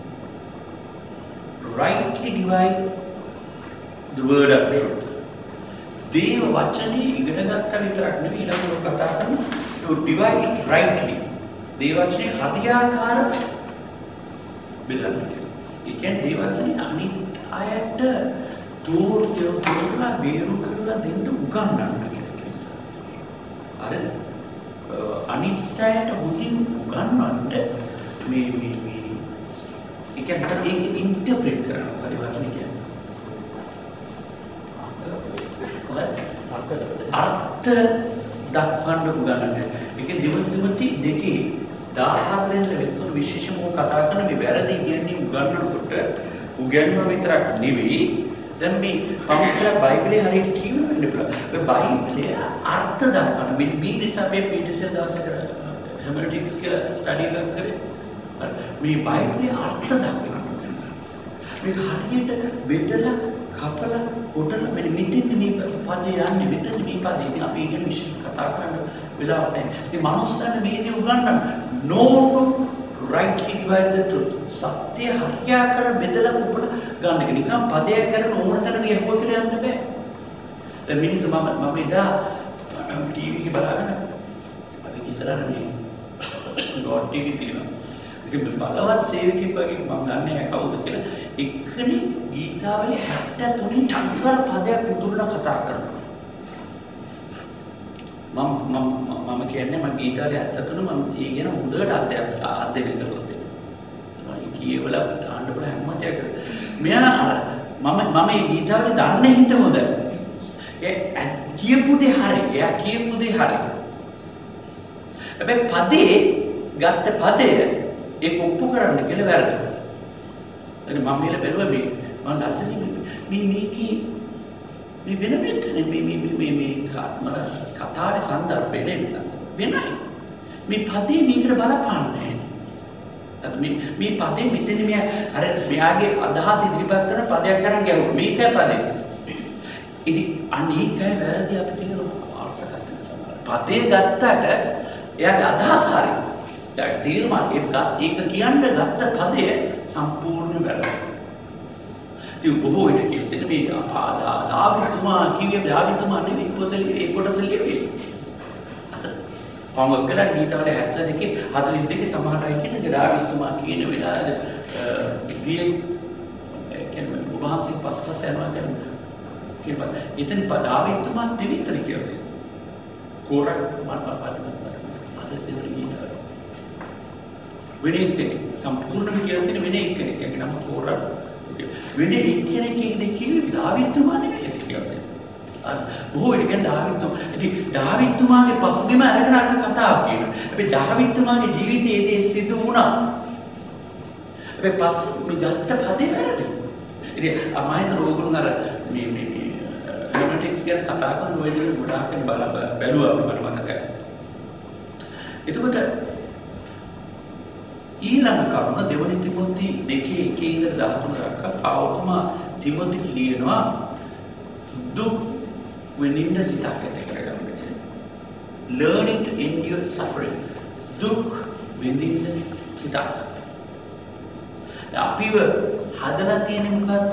rightly divide the word of truth. දේව වචනේ ඉගෙන ගත්ත විතරක් නෙවෙයි ඊළඟට කතා කරන to divide it rightly. දේව වචනේ හරියාකාරව බෙදන්න. ඒ කියන්නේ දේව වචනේ අනිත් අයට තෝර තෝරලා බේරු කරලා දෙන්න උගන්වන්න කියලා. හරිද? අනිත් අයට මුලින් උගන්වන්න මේ මේ මේ ඒ කියන්නේ ඒක ඉන්ටර්ප්‍රෙට් කරනවා. හරි වචනේ කියන්නේ. අර්ථ දක්වන්න උගන්වන්නේ. ඒක දිවතිමති දෙකේ දාහතරෙන් විස්තර විශේෂම කතා කරන මේ වැරදි කියන්නේ උගන්වනකොට උගන්වන විතරක් නෙවෙයි දැන් මේ පෞද්ගල බයිබලයේ හරියට කියවෙන්න පුළුවන්. ඒ බයිබලයේ අර්ථ දක්වන මේ මේ නිසා මේ පීටර්සන් දාසක හැමටික්ස් කියලා ස්ටඩි එකක් කරේ. මේ බයිබලයේ අර්ථ දක්වනවා. මේක හරියට බෙදලා කපලා කොටලා මෙන්න මෙතෙන් මේ පදේ යන්නේ මෙතන මේ පදේ. ඉතින් අපි ඒක විශේෂ කතා කරන්න වෙලාවක් නැහැ. ඉතින් මනුස්සයන් මේ දේ උගන්වන්න no to rightly divide the truth. සත්‍ය හරියාකර බෙදලා කොපලා ගන්න එක නිකන් පදයක් කරන ඕන තරම් යහුව කියලා යන්න බෑ. දැන් මිනිස්සු මම මම ඉදා ටීවී එක බලාගෙන අපි ඉතරන මේ ඩොට් ටීවී තියෙනවා. ඒක බලවත් සේවකෙක් වගේ මම දන්නේ නැහැ කවුද කියලා. එක්කනේ ගීතාවලිය හැත්තෑ තුනෙන් චංකර පදයක් උතුරලා කතා කරනවා. මම මම මම කියන්නේ මම ගීතාවලිය හැත්තෑ තුන මම ඒ ගැන හොඳට අධ්‍යයනය කරලා තියෙනවා. මම කියවලා දාන්න බල හැමතැනක. මෙයා අර මම මම මේ ගීතාවලිය දන්නේ හින්දා හොඳයි. ඒ කියපු දේ හරි. එයා කියපු දේ හරි. හැබැයි පදේ ගත්ත පදේ ඒක ඔප්පු කරන්න කියලා වැරදුනා. එතන මම මෙල බැලුවා මේ මම දැක්කේ මේ මේකේ මේ වෙන මේක මේ මේ මේ මේ කතාවේ සන්දර්භය නෙමෙයි වෙනයි. මේ පදේ මේකට බලපාන්නේ නැහැ. මේ මේ පදේ මෙතන මේ අර මෙයාගේ අදහස් ඉදිරිපත් කරන පදයක් කරන් ගැහුවා. මේකයි පදේ. ඉතින් අනේකයි වැරදි අපිට තේරෙනවා අර්ථකථන සමහර. පදේ ගත්තට එයාගේ අදහස් හරියි. දැන් තීරමා ඒක කියන්න ගත්ත පදය සම්පූර්ණ වැරදි. ඉතින් බොහෝ විට කියන මේ ලාභතුමා කිව්වේ ලාභතුමා නෙවෙයි පොතේ ඒ කොටස ලියුවේ. පංගකලා ගීතවල හැත්තෑ දෙකේ හතළිස් දෙකේ සමහරයි කියන්නේ ලාභතුමා කියන වෙලාවේ දී කියන්නේ ඔබහන්සේ පස්පස් යනවා කියන්නේ කියලා එතන දාවිත්තුමා දෙවිතර කියලා තියෙනවා. කොරක් මට පාඩම් අද දෙවි ගීතය. වෙන කෙනෙක් සම්පූර්ණම කියලා තියෙන වෙන කෙනෙක්. ඒක නම කොරක්. වෙන කෙනෙක් ඉන්නේ කිව්වේ දාවිත්තුමා නෙවෙයි කියලා. බොහෝ වෙලක දාවිත්තුමා. ඉතින් දාවිත්තුමාගේ පසුබිම අරගෙන අර කතාව කියනවා. හැබැයි දාවිත්තුමාගේ ජීවිතයේ ඒ සිදු වුණා. හැබැයි පස්සේ මේ ගත්ත පදේ වැරදි. ඉතින් අමායන රෝගුන් අර මේ මේ හෙමටික්ස් ගැන කතා කරන ඔය දේ ගොඩාක් බල බැලුවා මට මතකයි. එතකොට ඊළඟ කරුණ දෙවනි තිමොති දෙකේ එකේ ඉඳලා දහතුන දක්වා පෞතුමා තිමොතිට ලියනවා දුක් විඳින්න සිතක් ඇති කරගන්න. Learning to endure suffering. දුක් විඳින්න සිතක්. අපිව හදලා තියෙන්නේ මොකද්ද?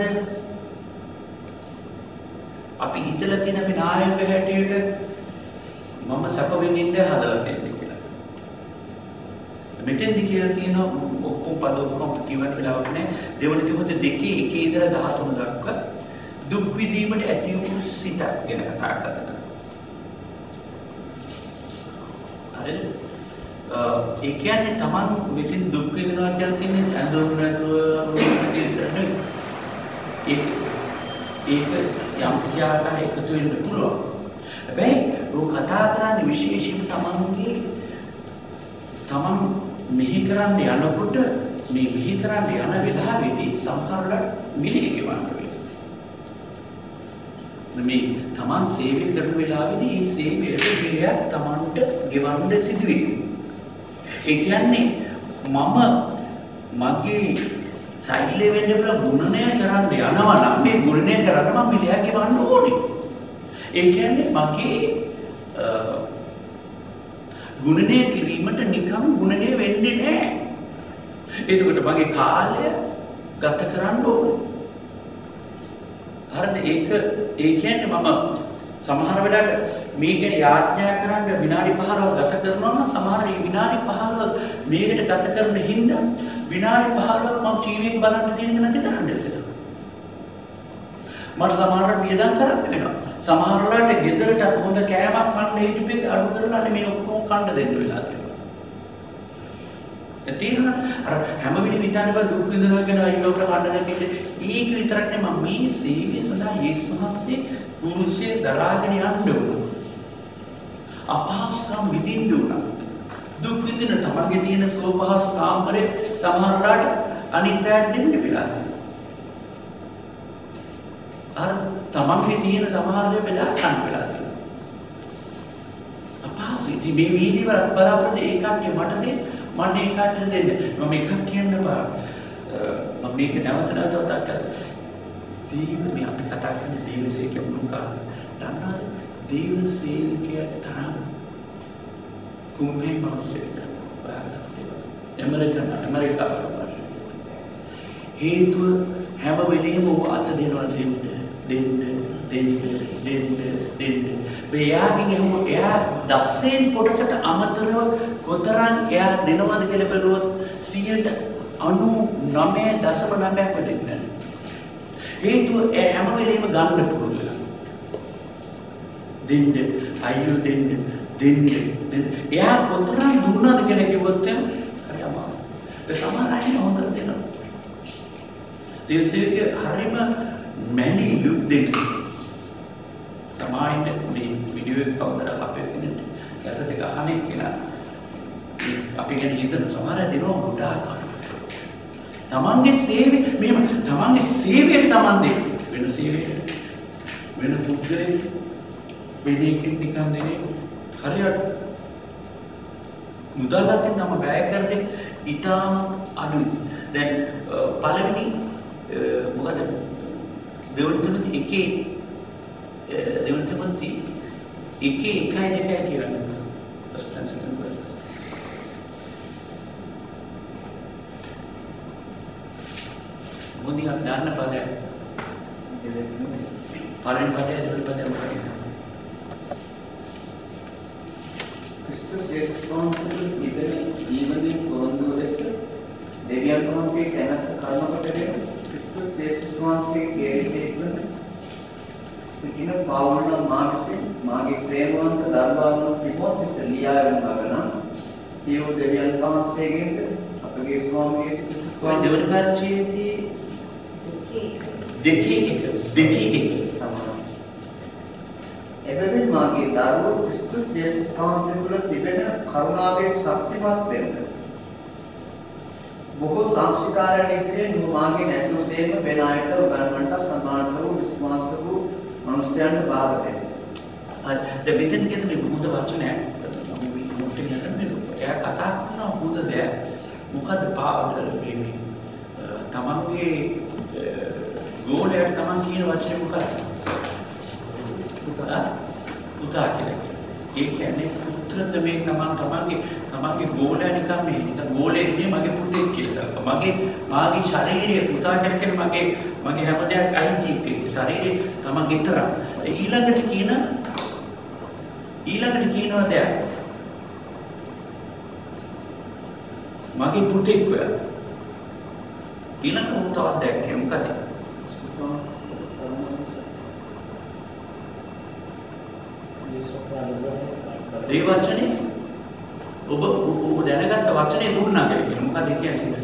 අපි හිතලා තියෙන අපි නායක හැටියට මම සැප විඳින්න හදලා තියෙන්නේ කියලා. මෙතෙන්දි කියලා තියෙනවා ඔක්කොම පද ඔක්කොම කියවන වෙලාවක් නෑ. දෙවන තිමොති දෙකේ එකේ ඉඳලා දහතුන දක්වා දුක් විඳීමට ඇති වූ සිතක් ගැන කතා කරනවා. හරිද? ඒ කියන්නේ Taman විසින් දුක් විඳිනවා කියලා කියන්නේ අඳුර නැතුව විඳින්න ඒක ඒක යම් කිසි ආකාරයක එකතු වෙන්න පුළුවන්. හැබැයි ඔය කතා කරන්නේ විශේෂයෙන් Tamanගේ Taman මෙහි කරන්න යනකොට මේ මෙහි කරන්න යන වෙලාවේදී සමහරවල් මිලේ ගෙවන්න වෙනවා. මේ Taman සේවය කරන වෙලාවේදී මේ සේවයට මිලයක් Tamanට ගෙවන්න සිදු වෙනවා. ඒ කියන්නේ මම මගේ සෛල්‍ය වෙන්න බල ගුණණය කරන්න යනවා නම් මේ ගුණණය කරන්න මම මිලයක් ගෙවන්න ඕනේ. ඒ කියන්නේ මගේ ගුණණය කිරීමට නිකම් ගුණණය වෙන්නේ නැහැ. එතකොට මගේ කාලය ගත කරන්න ඕනේ. හරිද? ඒක ඒ කියන්නේ මම සමහර වෙලාවට මේකට යාඥා කරන්න විනාඩි පහළොව ගත කරනවා නම් සමහර මේ විනාඩි පහළොව මේකට ගත කරන හින්දා විනාඩි පහළොව මම ටීවී එක බලන්න දෙන්න නැති කරන්න වෙනවා. මට සමහරවිට වියදම් කරන්න වෙනවා. සමහර වෙලාවට ගෙදරට හොඳ කෑමක් කන්න හිටපෙක අඩු කරලා මේ ඔක්කොම කන්න දෙන්න වෙලා තියෙනවා. ඒ තේරුණා? අර හැම වෙලෙම හිතන්න බෑ දුක් විඳිනවා කියන අයියෝට කන්න නැතිද? ඒක විතරක් නෙමෙයි මම මේ සේවය සඳහා යේසුස් වහන්සේ කුරුසිය දරාගෙන යන්න ඕන. අපහසුකම් විඳින්න ඕන. දුක් විඳින තමන්ගේ තියෙන සෝපහසු කාමරේ සමහර වෙලාවට අනිත් අයට දෙන්න වෙලා තියෙනවා. අර තමන්ගේ තියෙන සමහර දේ බෙදා ගන්න වෙලා තියෙනවා. අපහසුයි. මේ වීදිය වල බලාපොරොත්තු ඒකක් මට දෙන්න මම ඒකට දෙන්න. මම එකක් කියන්න බෑ. මම මේක නැවත නැවත මතක් කරලා දේව මේ අපි කතා කරන දේවසේක මුලක දන්නවද? දේව සේවකයා තරම් කුම්භේ මාසෙක ඇමරිකන් ඇමරිකාව හේතුව හැම වෙලේම ඔබ අත දෙනවා දෙන්න දෙන්න දෙන්න දෙන්න දෙන්න මෙයාගෙන් එහෙම එයා දසයෙන් කොටසට අමතරව කොතරම් එයා දෙනවද කියලා බැලුවොත් සියයට අනු නවය දශම නවයක් වෙන්නේ. හේතුව ඒ හැම වෙලේම ගන්න පුළුවන් වෙලා. දෙන්න අයියෝ දෙන්න දෙන්න දෙන්න එයා කොතරම් දුන්නද කියලා කිව්වොත් හරි අමාරුයි. ඒ සමහර අය හොඳට දෙනවා. දේශයේ හරිම මැලි ලුක් දෙන්න. සමායින්ද මේ වීඩියෝ එක කවදද අපේ කෙනෙක් කැසට් එක අහන්නේ කියලා අපි ගැන හිතන සමහර අය දෙනවා ගොඩාක් අඩුවට. තමන්ගේ සේවය මෙහෙම තමන්ගේ සේවයට තමන් දෙන්න වෙන සේවයකට වෙන පුද්ගලෙක් වෙන එකෙක් නිකන් දෙන්නේ හරියට මුදල්පත්ෙන් තම වැය කරන්නේ ඊටාම අඩුයි. දැන් පළවෙනි මොකද දෙවන තුනත් එකේ දෙවන තුනත් එකේ එකයි දෙකයි කියන්නේ first and second verse. මොදියක් දාන්න පදයක් පළවෙනි පදය දෙවන පදය මොකක්ද? ක්‍රිස්තුස් යේසුස් වහන්සේ ඉදිරි ජීවනයේ පොරොන්දු ලෙස දෙවියන් වහන්සේ කැමැත්ත කර්ම කොට දෙන ක්‍රිස්තුස් යේසුස් වහන්සේ කේරිතේ වන සිටින පවුල මා විසින් මාගේ ප්‍රේමවන්ත දරුවාණන් විමෝචිත ලියාවෙන මගන පියෝ දෙවියන් වහන්සේගෙන්ද අපගේ ස්වාමී යේසුස් ක්‍රිස්තුස් දෙවන පරිච්ඡේදයේ දෙකේ එක දෙකේ එක සමානයි. එබැවින් මාගේ දරුවෝ ක්‍රිස්තුස් යේසුස් වහන්සේ තුළ තිබෙන කරුණාවේ ශක්තිමත් වෙන්න බොහෝ සාක්ෂිකාරයන් ඉදිරියේ මාගේ නැසූ දේම වෙන අයට උගන්වන්නට සමාන වූ විශ්වාස වූ මනුෂ්‍යයන්ට බාර දෙන්න. අද දෙවියන් කියන මේ බුද්ධ වචනය මොකද කියන්නේ එයා කතා කරන බුද්ධ දෙය මොකද පාවදල මේ තමන්ගේ ගෝලයට තමන් කියන වචනේ මොකක්ද? පුතා පුතා කියලා. ඒ කියන්නේ පුත්‍රත මේ තමන් තමන්ගේ තමන්ගේ ගෝලයා නිකන් මේ නිකන් ගෝලෙක් නේ මගේ පුතෙක් කියලා සල්ප. මගේ මාගේ ශරීරයේ පුතා කියලා කියන්නේ මගේ මගේ හැම දෙයක් අයිතියක් එක්ක ශරීරේ තමන් විතර. ඊළඟට කියන ඊළඟට කියනවා දෙයක්. මගේ පුතෙක් වෙලා. ඊළඟට උන් තවත් දෙයක් කියන්නේ මොකද? ඒ වචනේ ඔබ ඔබ දැනගත්ත වචනේ දුන්නා කියලා කියන මොකද කියන්නේ?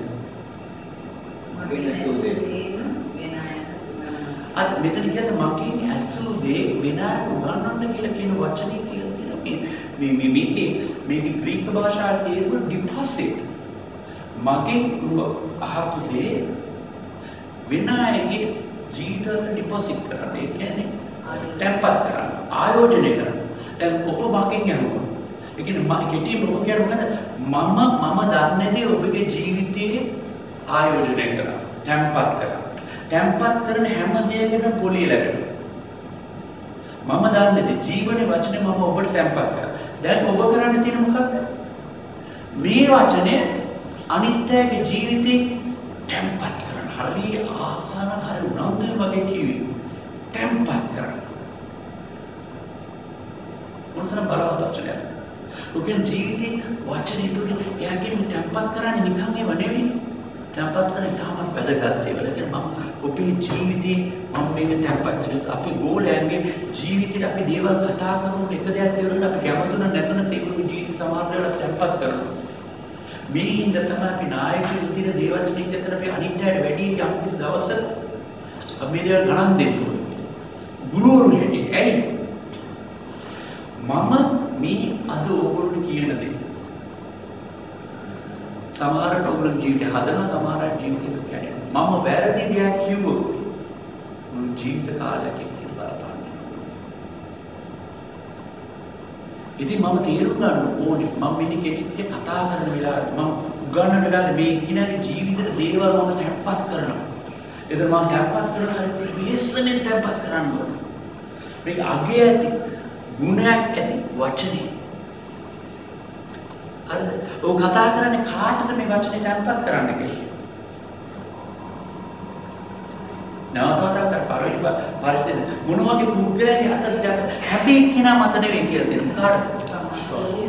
අද මෙතන කියන්නේ මගේ ඇසූ දේ වෙනාට උගන්වන්න කියලා කියන වචනේ කියලා තියෙනවා. මේ මේ මේකේ මේකේ ග්‍රීක භාෂාවේ තියෙන ඩිපොසිට් මගේ අහපු දේ විනායකගේ ජීවිතවල ඩිපොසිට් කරන්න. ඒ කියන්නේ තැන්පත් කරන්න, ආයෝජනය කරන්න. දැන් ඔබ මගෙන් අහුවා. ඒ කියන්නේ මම කෙටිම ඔබ කියන්නේ මොකද? මම මම දන්නේ දේ ඔබගේ ජීවිතයේ ආයෝජනය කරන්න, තැන්පත් කරන්න. තැන්පත් කරන හැම දෙයකටම පොලිය ලැබෙනවා. මම දන්නේ දේ ජීවනයේ වචනේ මම ඔබට තැන්පත් කරා. දැන් ඔබ කරන්න තියෙන මොකක්ද? මේ වචනේ අනිත්‍යයේ ජීවිතේ තැන්පත් කරන්න. හරිය ආසාව හරිය උනන්දුයි වගේ කිව්වේ. තැන්පත් කරන්න. මොනතරම් බලවත් වචනයක්ද? ඔකෙන් ජීවිතේ වචනේ තුනේ එයා කියන්නේ තැන්පත් කරන්නේ නිකන් ඒව නෙවෙයි. තැන්පත් කරන්නේ තාමත් වැදගත් දේවල්. ඒ කියන්නේ මම ඔබේ ජීවිතේ මම මේක තැන්පත් කරලා අපේ ගෝලයන්ගේ ජීවිතේ අපි දේවල් කතා කරන එක දෙයක් දේවල් අපි කැමතුන නැතුන ඒගොල්ලෝ ජීවිත සමහර වෙලාවට තැන්පත් කරනවා. මේ හින්දා තමයි අපි නායකයෙකු විදිහට දේවල් ටික අතර අපි අනිත්‍යයට වැඩි යම් කිසි දවසක අපි දේවල් ගණන් දෙන්න ඕනේ. ගුරුවරු හැටියට. ඇයි? මම මේ අද ඕගොල්ලෝ කියන දේ සමහරට ඔයගොල්ලෝ ජීවිතය හදනවා සමහරට ජීවිතේ කැඩෙනවා. මම වැරදි දෙයක් කිව්වොත් මුළු ජීවිත කාලයක් එක්ක බලපාන්න. ඉතින් මම තේරුම් ගන්න ඕනේ මම මෙන්න කෙනෙක්ට කතා කරන වෙලාවට මම උගන්වන වෙලාවේ මේ කිනාගේ ජීවිතේ දේවල් මම තැම්පත් කරනවා. එතන මම තැම්පත් කරන හරි ප්‍රවේශමෙන් තැම්පත් කරන්න ඕනේ. මේක අගය ඇති ගුණයක් ඇති වචනේ. හරිද? ඔය කතා කරන්නේ කාටද මේ වචනේ තැම්පත් කරන්න කියලා. නැවතත් අර පරිදි පරිදි මොන වගේ පුද්ගලයන්ගේ අතට හැබැයි කෙනා මත නෙවෙයි කියලා දෙනවා. කාටද?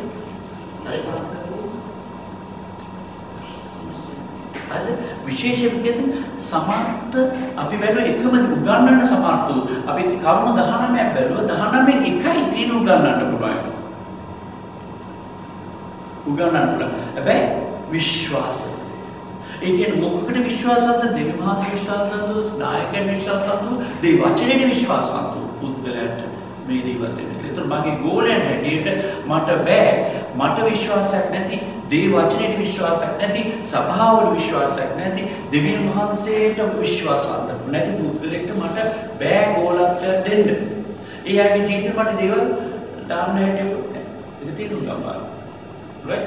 අද විශේෂයෙන් කියන සමර්ථ අපි බැලුව එකම උගන්වන්න සමර්ථ වූ අපි කරුණ දහනවයක් බැලුවා දහනවයෙන් එකයි තියෙන උගන්වන්න පුළුවන්. උගන්වන්න පුළුවන්. හැබැයි විශ්වාසය. ඒ කියන්නේ මොකකට විශ්වාසවන්ත දෙවි මහත් විශ්වාසවන්ත නායකයන් විශ්වාසවන්ත දේ වචනේට විශ්වාසවන්ත පුද්ගලයන්ට මේ දේවල් දෙන්නේ. ඒතර මගේ ගෝලයන් හැටියට මට බෑ මට විශ්වාසයක් නැති දේ වචනේට විශ්වාසයක් නැති සභාවවල විශ්වාසයක් නැති දෙවියන් වහන්සේට විශ්වාසවන්ත නැති පුද්ගලෙක්ට මට බෑ ගෝලත්වයක් දෙන්න. එයාගේ ජීවිතේ මට දේවල් දාන්න හැටියට ඒක තේරුම් ගන්න. right?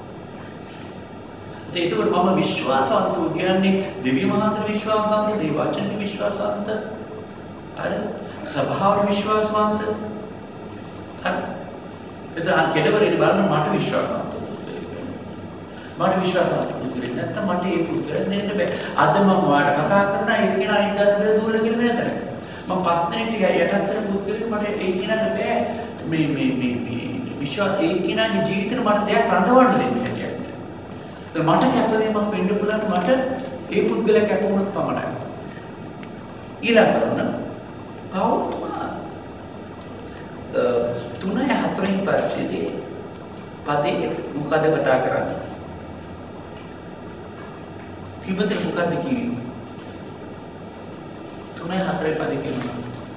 ඒකවල මම විශ්වාසවන්ත කියන්නේ දෙවියන් වහන්සේ විශ්වාසවන්ත දේ වචනේට විශ්වාසවන්ත අර සභාවවල විශ්වාසවන්ත අර එතන කෙඩවරේ බලන්න මට විශ්වාසවන්ත මට විශ්වාසවන්ත පුදුරේ නැත්නම් මට ඒ පුදුරෙන් දෙන්න බෑ. අද මම ඔයාලට කතා කරන එක කෙනා අනිද්දාද කියලා දුවල කියන වෙනතර. මම පස් දිනක් යටත් කරන පුදුරේ මට ඒ කෙනාට බෑ මේ මේ මේ මේ විශ්වාස ඒ කෙනාගේ ජීවිතේට මට දෙයක් රඳවන්න දෙන්න හැටියට. ඒ මට කැපවීමක් වෙන්න පුළුවන් මට ඒ පුද්ගලයා කැප වුණොත් පමණයි. ඊළඟට පවුල් තුනයි හතරයි පරිච්ඡේදයේ පදේ මොකද කතා කරන්නේ? කිව්වද මොකද කියන්නේ? තුනයි හතරයි පදේ කියනවා.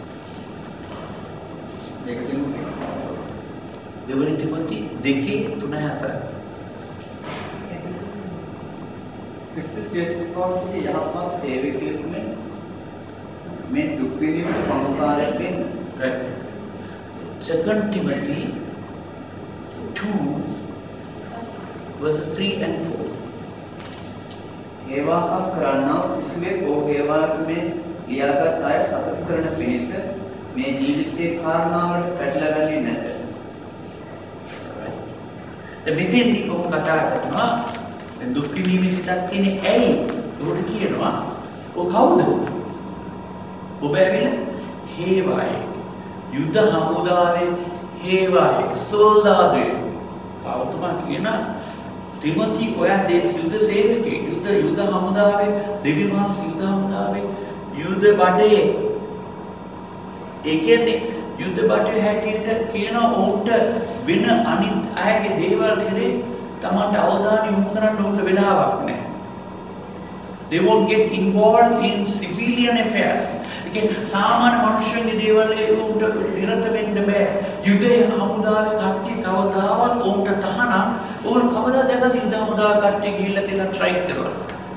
දෙක දෙන්නේ. දෙවනි තිමෝති දෙකේ තුනයි හතරයි. ක්‍රිස්තුස් යේසුස් වහන්සේගේ යහපත් සේවකයෙකු මේ දුක් විඳීමේ සමුකාරයෙන් වෙන්න. Right. Second Timothy two verses three and four. හේවාකම් කරන්නා කිසිවෙක් ඕ හේවාකමේ ලියාගත් අය සතුටු කරන පිණිස මේ ජීවිතයේ කාරණාවලට පැටලගන්නේ නැත. දැන් මෙතෙන්දී කොහොම කතා කරනවා? දැන් දුක් විඳීමේ සිතක් තියෙන ඇයි? උඩ කියනවා ඔය කවුද? ඔබ ඇවිල්ලා හේවායේ යුද්ධ හමුදාවේ හේවායේ සෝල්දාදුවේ පවතුමා කියන තිමොති ඔයා දේශ යුද්ධ සේවකයෙක් යුද්ධ යුද්ධ හමුදාවේ දෙවි මහා යුද්ධ හමුදාවේ යුද්ධ බඩේ ඒ කියන්නේ යුද්ධ බඩේ හැටියට කියන උන්ට වෙන අනිත් අයගේ දේවල් කෙරේ තමන්ට අවධානය යොමු කරන්න උන්ට වෙලාවක් නැහැ. They won't get involved in civilian affairs. Again, සාමාන්‍ය මනුෂ්‍යයන්ගේ දේවල් ඒ උන්ට නිරත වෙන්න බෑ. යුද්ධයේ හමුදාවේ කට්ටිය කවදාවත් උන්ට තහනම් ඕන කවදා දැකලා යුද්ධ හමුදාව කට්ටිය ගිහිල්ලා තියෙන ස්ට්‍රයික් කරලා.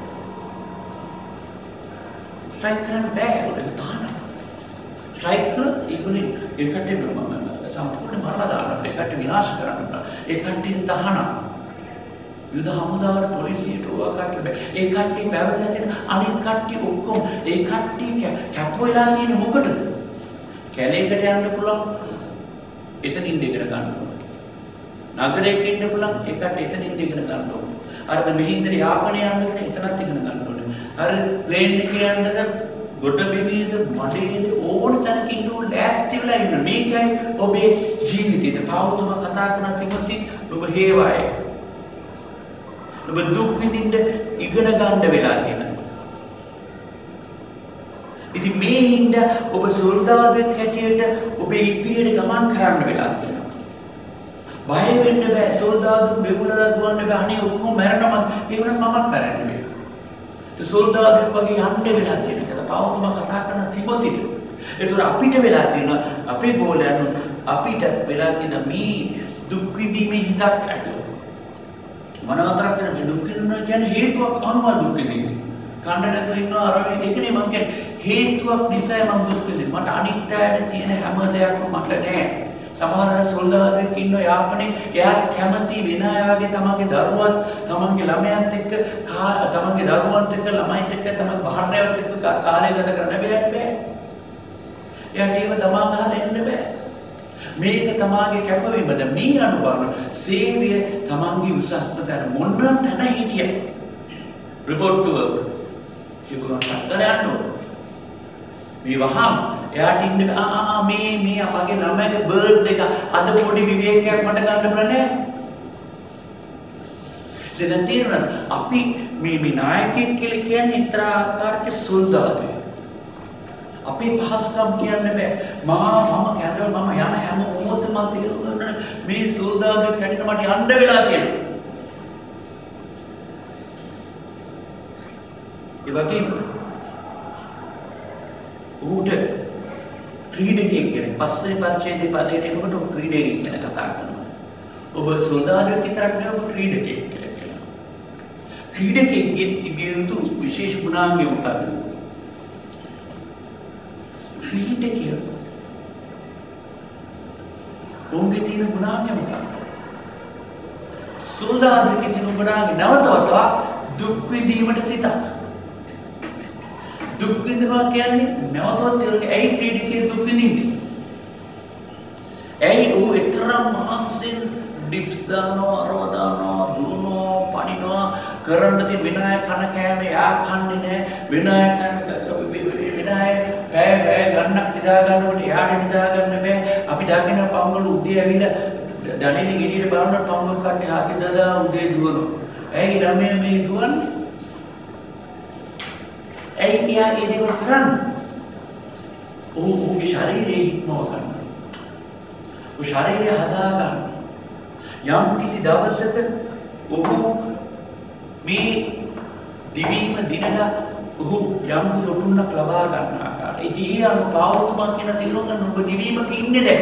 ස්ට්‍රයික් කරන්න බෑ ඒක තහනම්. ස්ට්‍රයික් කරොත් ඒගොල්ලෝ ඒ කට්ටිය සම්පූර්ණ මරලා දානවා. ඒ කට්ටිය විනාශ කරනවා. ඒ කට්ටිය තහනම්. යුද හමුදාවට පොලිසියට ඕවා කට්ටිය බෑ. ඒ කට්ටිය පැවරලා තියෙන අනිත් කට්ටිය ඔක්කොම ඒ කට්ටිය කැප් වෙලා තියෙන මොකටද? කැලේකට යන්න පුළුවන්. එතනින් ඉගෙන ගන්න ඕනේ. නගරයක ඉන්න පුළුවන්. ඒ කට්ටිය එතනින් ඉගෙන ගන්න ඕනේ. අර මෙහි ඉඳලා යාපනය යන්න කෙනෙක් එතනත් ඉගෙන ගන්න ඕනේ. අර ප්ලේන් එකේ යන්නද ගොඩ බිමේද මඩේද ඕන තැනක ඉන්න ඕන ලෑස්ති වෙලා ඉන්න. මේකයි ඔබේ ජීවිතේ. පෞලුස්ම කතා කරන තිමොති ඔබ හේවායේ ඔබ දුක් විඳින්න ඉගෙන ගන්න වෙලා තියෙනවා. ඉතින් මේ හින්දා ඔබ සොල්දාදුවෙක් හැටියට ඔබේ ඉදිරියට ගමන් කරන්න වෙලා තියෙනවා. බය වෙන්න බෑ. සොල්දාදු බෙගුලලා දුවන්න බෑ. අනේ ඔක්කොම මැරෙනවා. ඒ වුණත් මමත් මැරෙන්න බෑ. ඒ සොල්දාදුවෙක් වගේ යන්න වෙලා තියෙනවා. කියලා පවුම කතා කරන තිමොතිට. ඒතර අපිට වෙලා තියෙන අපේ ගෝලයන් අපිට වෙලා තියෙන මේ දුක් විඳීමේ හිතක් ඇතුළේ මනවතර කියන මේ දුක් විඳිනවා කියන්නේ හේතුවක් අනුව දුක් විඳින්නේ. කන්න නැතුව ඉන්නවා අර මේ ඒකනේ මම කියන්නේ හේතුවක් නිසා මම දුක් විඳින්නේ. මට අනිත් අයට තියෙන හැම දෙයක්ම මට නෑ. සමහර අය සොල්දාදුවෙක් ඉන්නවා යාපනයේ එයාට කැමති වෙන අය වගේ තමන්ගේ දරුවත් තමන්ගේ ළමයාත් එක්ක තමන්ගේ දරුවන්ත් එක්ක ළමයිත් එක්ක තමන්ගේ භාර්යාවත් එක්ක කාලය ගත කරන්න බෑ. එයාට ඒව තමා ගහලා එන්න බෑ. මේක තමාගේ කැපවීමද මේ අනුබල සේවය තමාගේ උසස්ම තැන මොන තැන හිටියත් report to work ඒගොල්ලන්ට කරන්න ඕන මේ වහම එයාට ඉන්න ආ ආ මේ මේ අපගේ ළමයාගේ බර්ත්ඩේ එක අද පොඩි විවේකයක් මට ගන්න බෑ නෑ දැන් තේරුණාද අපි මේ මේ නායකයෙක් කියලා කියන්නේ ඉතර ආකාරයක සොල්දාදුවෙක් අපේ පහසුකම් කියන්න බෑ මා මම කැඳවල මම යන හැම මොහොතම මම තේරුම් ගන්න මේ සොල්දාදුවෙක් හැටියට මට යන්න වෙලා තියෙනවා ඒ වගේම ඌට ක්‍රීඩකයෙක් කියන පස්සේ පරිච්ඡේදයේ පදයට එනකොට ක්‍රීඩකයෙක් කියන කතා කරනවා ඔබ සොල්දාදුවෙක් විතරක් නෙවෙයි ඔබ ක්‍රීඩකයෙක් කියලා කියනවා ක්‍රීඩකයෙක්ගේ තිබිය යුතු විශේෂ ගුණාංගය මොකක්ද ක්‍රීඩකයෙක් ඔවුන්ගේ තියෙන ගුණාංගය මොකක්ද සොල්දාදුවෙක්ගේ තියෙන ගුණාංගය නැවතවතා දුක් විඳීමට සිතක් දුක් විඳිනවා කියන්නේ නැවතවත් ඒකේ ඇයි ක්‍රීඩකයෙක් දුක් විඳින්නේ? ඇයි ਉਹ එතරම් මහන්සියෙන් ඩිප්ස් දානවා, අරව දානවා, දුවනවා, පනිනවා, කරන්න තියෙන වෙන අය කන කෑම යා කන්නේ නැහැ. වෙන අය කන වෙන අය බෑ බෑ ගන්නක් නිදා ගන්නකොට යාට නිදා ගන්න බෑ. අපි දකින්න පම්වල උදේ ඇවිල්ලා දණේලි ගෙඩියට බලන පම්වල කට්ටේ හාති දදා උදේ දුවනවා. ඇයි ළමයා මේ දුවන්නේ? ඇයි එයා ඒ දේවල් කරන්නේ? ඔහු ඔහුගේ ශරීරයේ හික්මව ගන්නවා. ඔය ශරීරය හදා ගන්න. යම් කිසි දවසක ඔහු මේ දිවීම දිනලා ඔහු යම් සොටුන්නක් ලබා ගන්න ආකාරය. ඉතින් ඒ අනුව පාවතුමා කියන තීරුම් ගන්න ඔබ දිවීමක ඉන්නේ දැන්.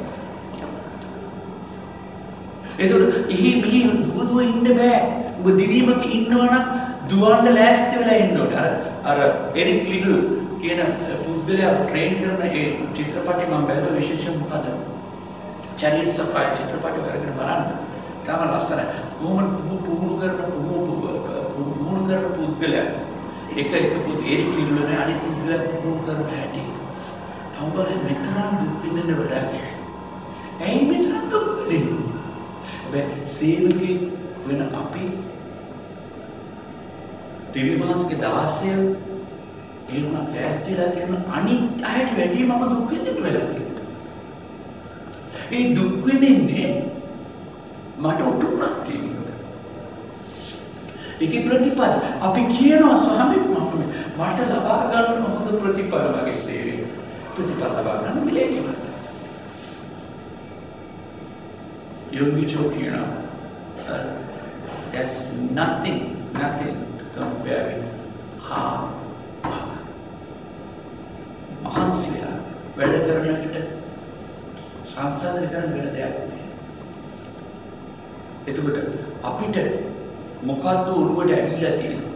එතකොට ඉහි මෙහි දුවදුව ඉන්න බෑ. ඔබ දිවීමක ඉන්නවා නම් දුවන්න ලෑස්ති වෙලා ඉන්න ඕනේ. අර අර එරික් ලිඩල් කියන පුද්ගලයා ට්‍රේන් කරන ඒ චිත්‍රපටි මම බැලුවා විශේෂයෙන් මොකද? චැරිට්ස් ඔෆ් ෆයර් චිත්‍රපටි කරගෙන බලන්න. තම ලස්සනයි. කොහොමද පුහුණු කරන පුහුණු කරන පුද්ගලයා එක එක පුත් එරික් ලිඩල් නේ අනිත් පුද්ගලයා පුහුණු කරන හැටි. තවබලෙන් මෙතරම් දුක් විඳින්න වැඩක්. ඇයි මෙතරම් දුක් විඳින්නේ? හැබැයි සේවකේ වෙන අපි දෙවිවහන්සේගේ දාසය එහෙම ලෑස්තිලා කියන අනිත් අයට වැඩිය මම දුක් විඳින්න වෙලා තියෙනවා. ඒ දුක් විඳින්නේ මට උතුම්ක් තියෙනවා. ඒකේ ප්‍රතිඵල අපි කියනවා ස්වාමීන් වහන්සේ මට ලබා ගන්න හොඳ ප්‍රතිඵල වගේ සේවය. ප්‍රතිඵල ලබා ගන්න මිලේ කියලා. Yogicho කියනවා there's nothing nothing to compare with hard work. මහන්සිය වැඩ කරන එකට සංසාරේ කරන වෙන දෙයක් නෑ. එතකොට අපිට මොකද්ද උරුවට ඇවිල්ලා තියෙන්නේ?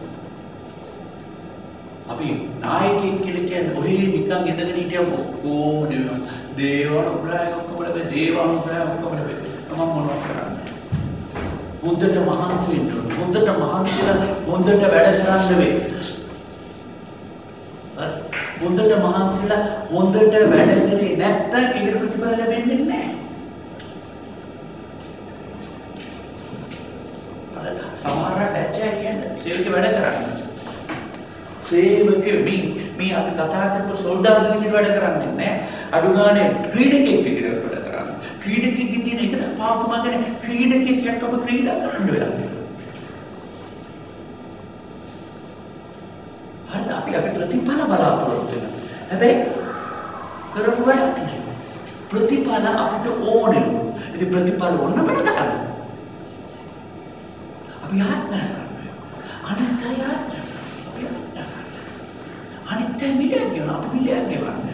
අපි නායකයෙක් කියලා කියන්නේ ඔහේ නිකන් ඉඳගෙන හිටියම කොහොම නෙවෙයි. දේවන උපරාය ඔක්කොම ලැබෙයි. දේවන උපරාය ඔක්කොම ලැබෙයි. මම මොනවද කරන්නේ? හොඳට මහන්සි වෙන්න ඕනේ. හොඳට මහන්සිලා හොඳට වැඩ කරන්න වෙයි. හොඳට මහන්සිලා හොඳට වැඩ කරේ නැත්නම් ඒකට ප්‍රතිඵල ලැබෙන්නේ නැහැ. අර සමහර ලැජ්ජා කියන්නේ සේවක වැඩ කරන්නේ. සේවක මේ මේ අපි කතා කරපු සොල්දාදු විදිහට වැඩ කරන්නේ නැහැ. අඩු ගානේ ක්‍රීඩකෙක් විදිහට වැඩ කරන්නේ. ක්‍රීඩකෙක්ගේ තියෙන එක පාවතුමා කියන්නේ ක්‍රීඩකෙක් යට ඔබ ක්‍රීඩා කරන්න වෙලා තියෙනවා. හරිද? අපි අපි ප්‍රතිඵල බලාපොරොත්තු වෙනවා. හැබැයි කරපු වැඩක් නෙවෙයි. ප්‍රතිඵල අපිට ඕනෙලු. ඉතින් ප්‍රතිඵල ඕන බඩ ගන්න. අපි යාත්නා කරනවා. අනිත් අය යාත්නා කරනවා. අනිත් අය මිලයක් ගෙවනවා. අපි මිලයක් ගෙවන්නේ.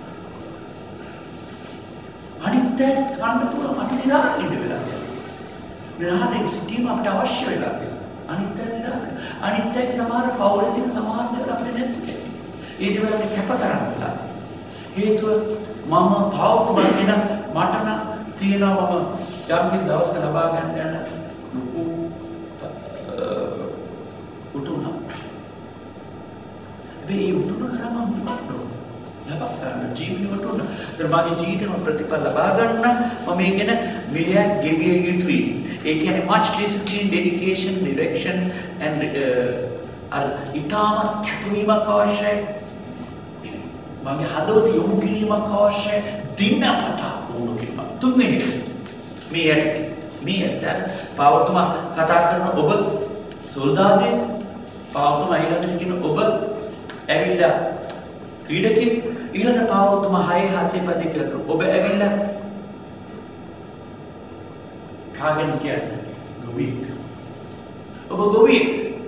අනිත් අය කන්න පුළුවන් අපි නිරාහරින් ඉන්න වෙලා තියෙනවා. නිරාහරින් සිටීම අපිට අවශ්‍ය වෙලා තියෙනවා. අනිත් අය නිරාහරින්. අනිත් අය සමහර ෆවුල් තියෙන සමහර දේවල් අපිට නැති. ඒ දේවල් කැප කරන්න වෙලා. හේතුව මම භාවකම වෙන මට නම් තියෙනවා මම යම් දවසක ලබා ගන්න යන ලොකු උතුණා. මේ උතුණ කරාම මොකක්ද? ලබා ගන්න ජීවිතේ උතුණ. ඒතර මාගේ ජීවිතේම ප්‍රතිඵල ලබා ගන්න මම මේ කියන මිලයක් ගෙවිය යුතුයි. ඒ කියන්නේ much discipline, dedication, direction and අර ඊටමත් කැපවීමක් අවශ්‍යයි. මගේ හදවත යොමු කිරීමක් අවශ්‍යයි. දිනපතා වුණු කිරීමක්. තුන්වෙනි මේ යටි මේ යටි පාවතුමා කතා කරන ඔබ සොල්දාදෙක් පාවතුමා ඊළඟට කියන ඔබ ඇවිල්ලා ක්‍රීඩකෙක් ඊළඟ පාවතුමා හයේ හතේ පදේ කියලා ඔබ ඇවිල්ලා කාගෙන කියන්නේ ගොවියෙක්. ඔබ ගොවියෙක්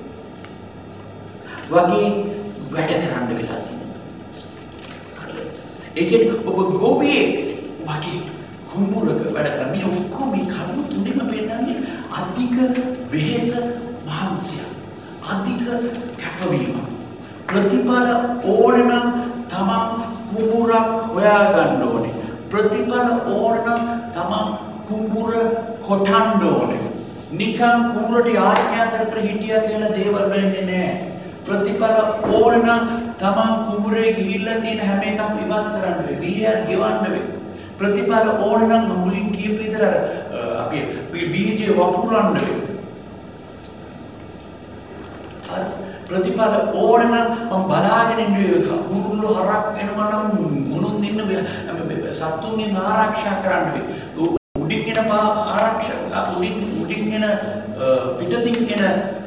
වගේ වැඩ කරන්න වෙලා තියෙනවා. ඒ කියන්නේ ඔබ ගොවියෙක් වගේ කුඹුරක වැඩ කරන මේ ඔක්කොම මේ කරුණු තුනේම පෙන්නන්නේ අධික වෙහෙස මහන්සිය. අධික කැපවීම. ප්‍රතිඵල ඕනේ නම් තමන් කුඹුරක් හොයාගන්න ඕනේ. ප්‍රතිඵල ඕනේ නම් තමන් කුඹුර කොටන්න ඕනේ. නිකන් කුඹුරට යාඥා කර කර හිටියා කියලා දේවල් වෙන්නේ නැහැ. ප්‍රතිඵල ඕන නම් තමන් කුඹුරේ ගිහිල්ලා තියෙන හැම එකක්ම ඉවත් කරන්න වෙයි. බීජයක් ගෙවන්න වෙයි. ප්‍රතිඵල ඕන නම් මුලින් කියපු විදිහට අපි බීජය වපුරන්න වෙයි. හරි. ප්‍රතිඵල ඕන නම් මම බලාගෙන ඉන්නේ කුරුල්ල හරක් එනවා නම් මොනුන් ඉන්න සත්තුන්ගෙන් ආරක්ෂා කරන්න වෙයි. උඩින් එන ආරක්ෂා උඩින් උඩින් එන පිටතින් එන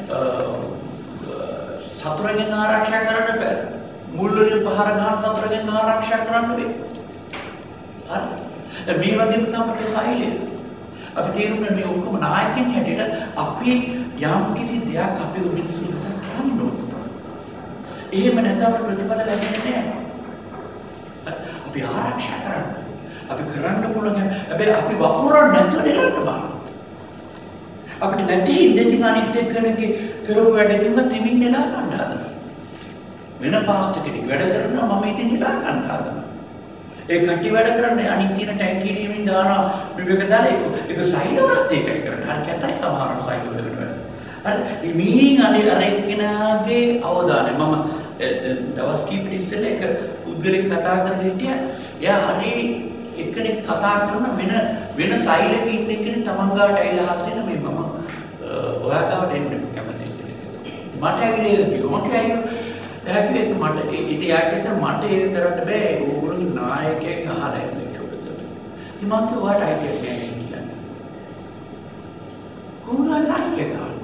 සතුරගෙන් ආරක්ෂා කරන්න බෑ. මුල් වලින් පහර ගන්න සතුරගෙන් ආරක්ෂා කරන්න වෙයි. හරි. මේ වගේම තමයි අපේ සෛලය. අපි තේරුම් ගන්න මේ ඔක්කොම නායකයන් හැටියට අපි යම් කිසි දෙයක් අපේ මිනිස්සු ඉස්සර කරන්න ඕනේ. එහෙම නැත්නම් අපිට ප්‍රතිඵල ලැබෙන්නේ නැහැ. අපි ආරක්ෂා කරන්න. අපි කරන්න පුළුවන් හැබැයි අපි වපුරන්න නැතුව නෙලන්න බෑ. අපිට නැති ඉඳි අනිත් එක්කෙනෙක්ගේ කරපු වැඩකින්ම තිමින් නෙලා ගන්න හදනවා. වෙන පාස්ටර් කෙනෙක් වැඩ කරනවා මම ඉතින් නෙලා ගන්න හදනවා. ඒ කට්ටිය වැඩ කරන්නේ අනිත් තියෙන ටැංකිය ලියමින් දානවා විවේක දාලා ඒක ඒක සයිලවලත් ඒකයි කරන්නේ. හරි කැතයි සමහරව සයිලවලට වැඩ. හරි මීන් අනේ අර එක්කෙනාගේ අවදානය මම දවස් කිහිපෙක ඉස්සෙල්ලා එක පුද්ගලෙක් කතා කරගෙන හිටියා. එයා හරි එක්කෙනෙක් කතා කරන වෙන වෙන සයිලක ඉන්න කෙනෙක් තමන් ගාවට ඇවිල්ලා අහලා තියෙන මේ මම ඔයා ගාවට එන්න කැමතියි කියලා. මට ඇවිල්ලා කිව්වා මම කිව්වා එයා කිව්වා මට ඉතින් එයා කිව්වා මට ඒක කරන්න බෑ ඕගොල්ලෝගේ නායකයෙක් අහලා ඉන්න කියලා. ඉතින් මම කිව්වා ඔයාට අයිතියක් නෑ කියන්නේ. කොහොමද නායකයෙක් ගන්න?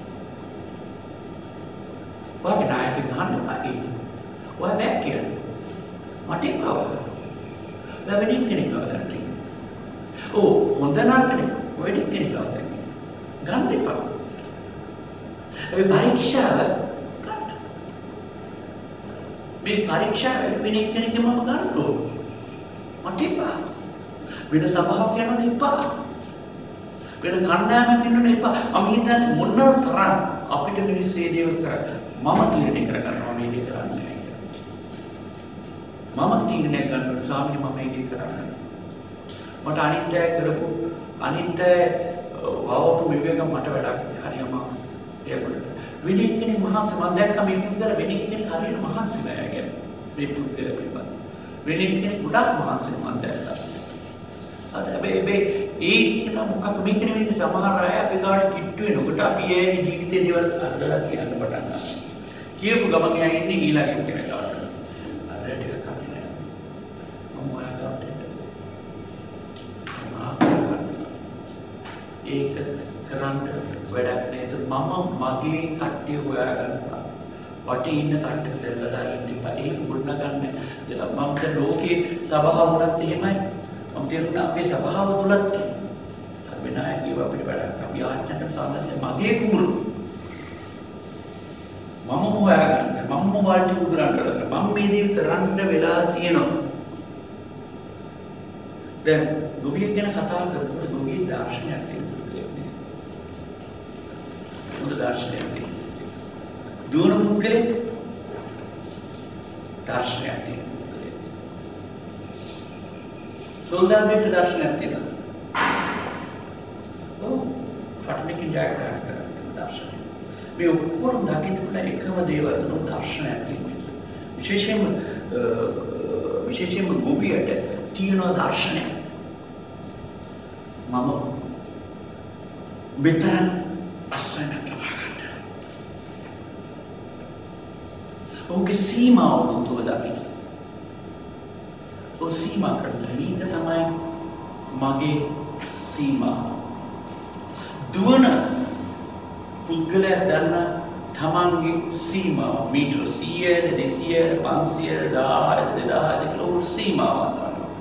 ඔයාගේ නායකයෙක් ගන්න මගේ. ඔයා බෑ කියන්නේ. මට එපා. වෙන කෙනෙක් ගන්න. ඕ හොඳ නරකනේ වෙන කෙනෙක් ගන්න. ගන්න එපා. ඒ පරීක්ෂාව ගන්න. මේ පරීක්ෂාව වෙන කෙනෙක්ගේ මම ගන්න ඕන. මට එපා. වෙන සභාවක් යන්න එපා. වෙන කණ්ඩායමක් ඉන්න එපා. මම හිතන්නේ මොන තරම් අපිට මිනිස්සේ දේව කරා. මම තීරණය කරගන්නවා මේ දේ කරන්නේ. මම තීරණය කරනවා ස්වාමීනි මම මේක කරන්නේ. මට අනිත් අය කරපු අනිත් අය වවපු විවේක මට වැඩක් හරියම ඒකට. වෙන කෙනෙක් මහන්සි මම දැක්ක මේ පුද්ගල වෙන කෙනෙක් හරියට මහන්සි නෑ ගැන. මේ පුද්ගල පිළිබඳ. වෙන කෙනෙක් ගොඩක් මහන්සි මම දැක්කා. අද හැබැයි ඒ කියන මොකක් මේක නෙවෙයි සමහර අය අපි ගාවට කිට්ටු වෙනකොට අපි ඒ ජීවිතේ දේවල් අහලා කියන්න පටන් ගන්නවා. කියපු ගමන් එයා ඉන්නේ ඊළඟ කෙනෙක් ගාවට. අර ටික ඒක කරන්න වැඩක් නෑ. මම මගේ කට්ටිය හොයාගන්නවා. වටේ ඉන්න කට්ටිය දෙල්ලලා ඉන්න එපා. ඒක ගොඩ ගන්න. මම දැන් ලෝකේ සභාව වුණත් එහෙමයි. මම කියනවා අපේ සභාව තුලත් වෙන අය කියව අපිට වැඩක්. අපි ආච්චන්ට සාමාන්‍යයෙන් මගේ කුඹුරු. මම හොයාගන්න. මම මොබයිල් උදුරන්න කරලා මම මේ දේ කරන්න වෙලා තියෙනවා. දැන් ගොවියෙක් ගැන කතා කරනකොට ගොවියෙක් දාර්ශනිකයක් තියෙනවා. හොඳ දාර්ශනිකයක් තියෙනවා. දුවන පුද්ගලෙක් දාර්ශනිකයක් තියෙනවා. සොල්දාදුවෙක් දාර්ශනිකයක් තියෙනවා. ඔව් ෆට්නිකින් ජයග්‍රහණය කරන දාර්ශනිකය. මේ ඔක්කොම දකින්න පුළුවන් එකම දේවල් නෝ දාර්ශනිකයක් තියෙනවා. විශේෂයෙන්ම විශේෂයෙන්ම ගොවියට තියෙන දර්ශනය මම මෙතන අස්වැන්න ලබා ගන්න. ඔහුගේ සීමාව උතුව දකින්න. ඔහු සීමා කරන මේක තමයි මගේ සීමාව. දුවන පුද්ගලයා දන්න තමන්ගේ සීමාව මීටර සීයද දෙසීයද පන්සීයද දහයද දෙදාහද කියලා ඔහු සීමාවක්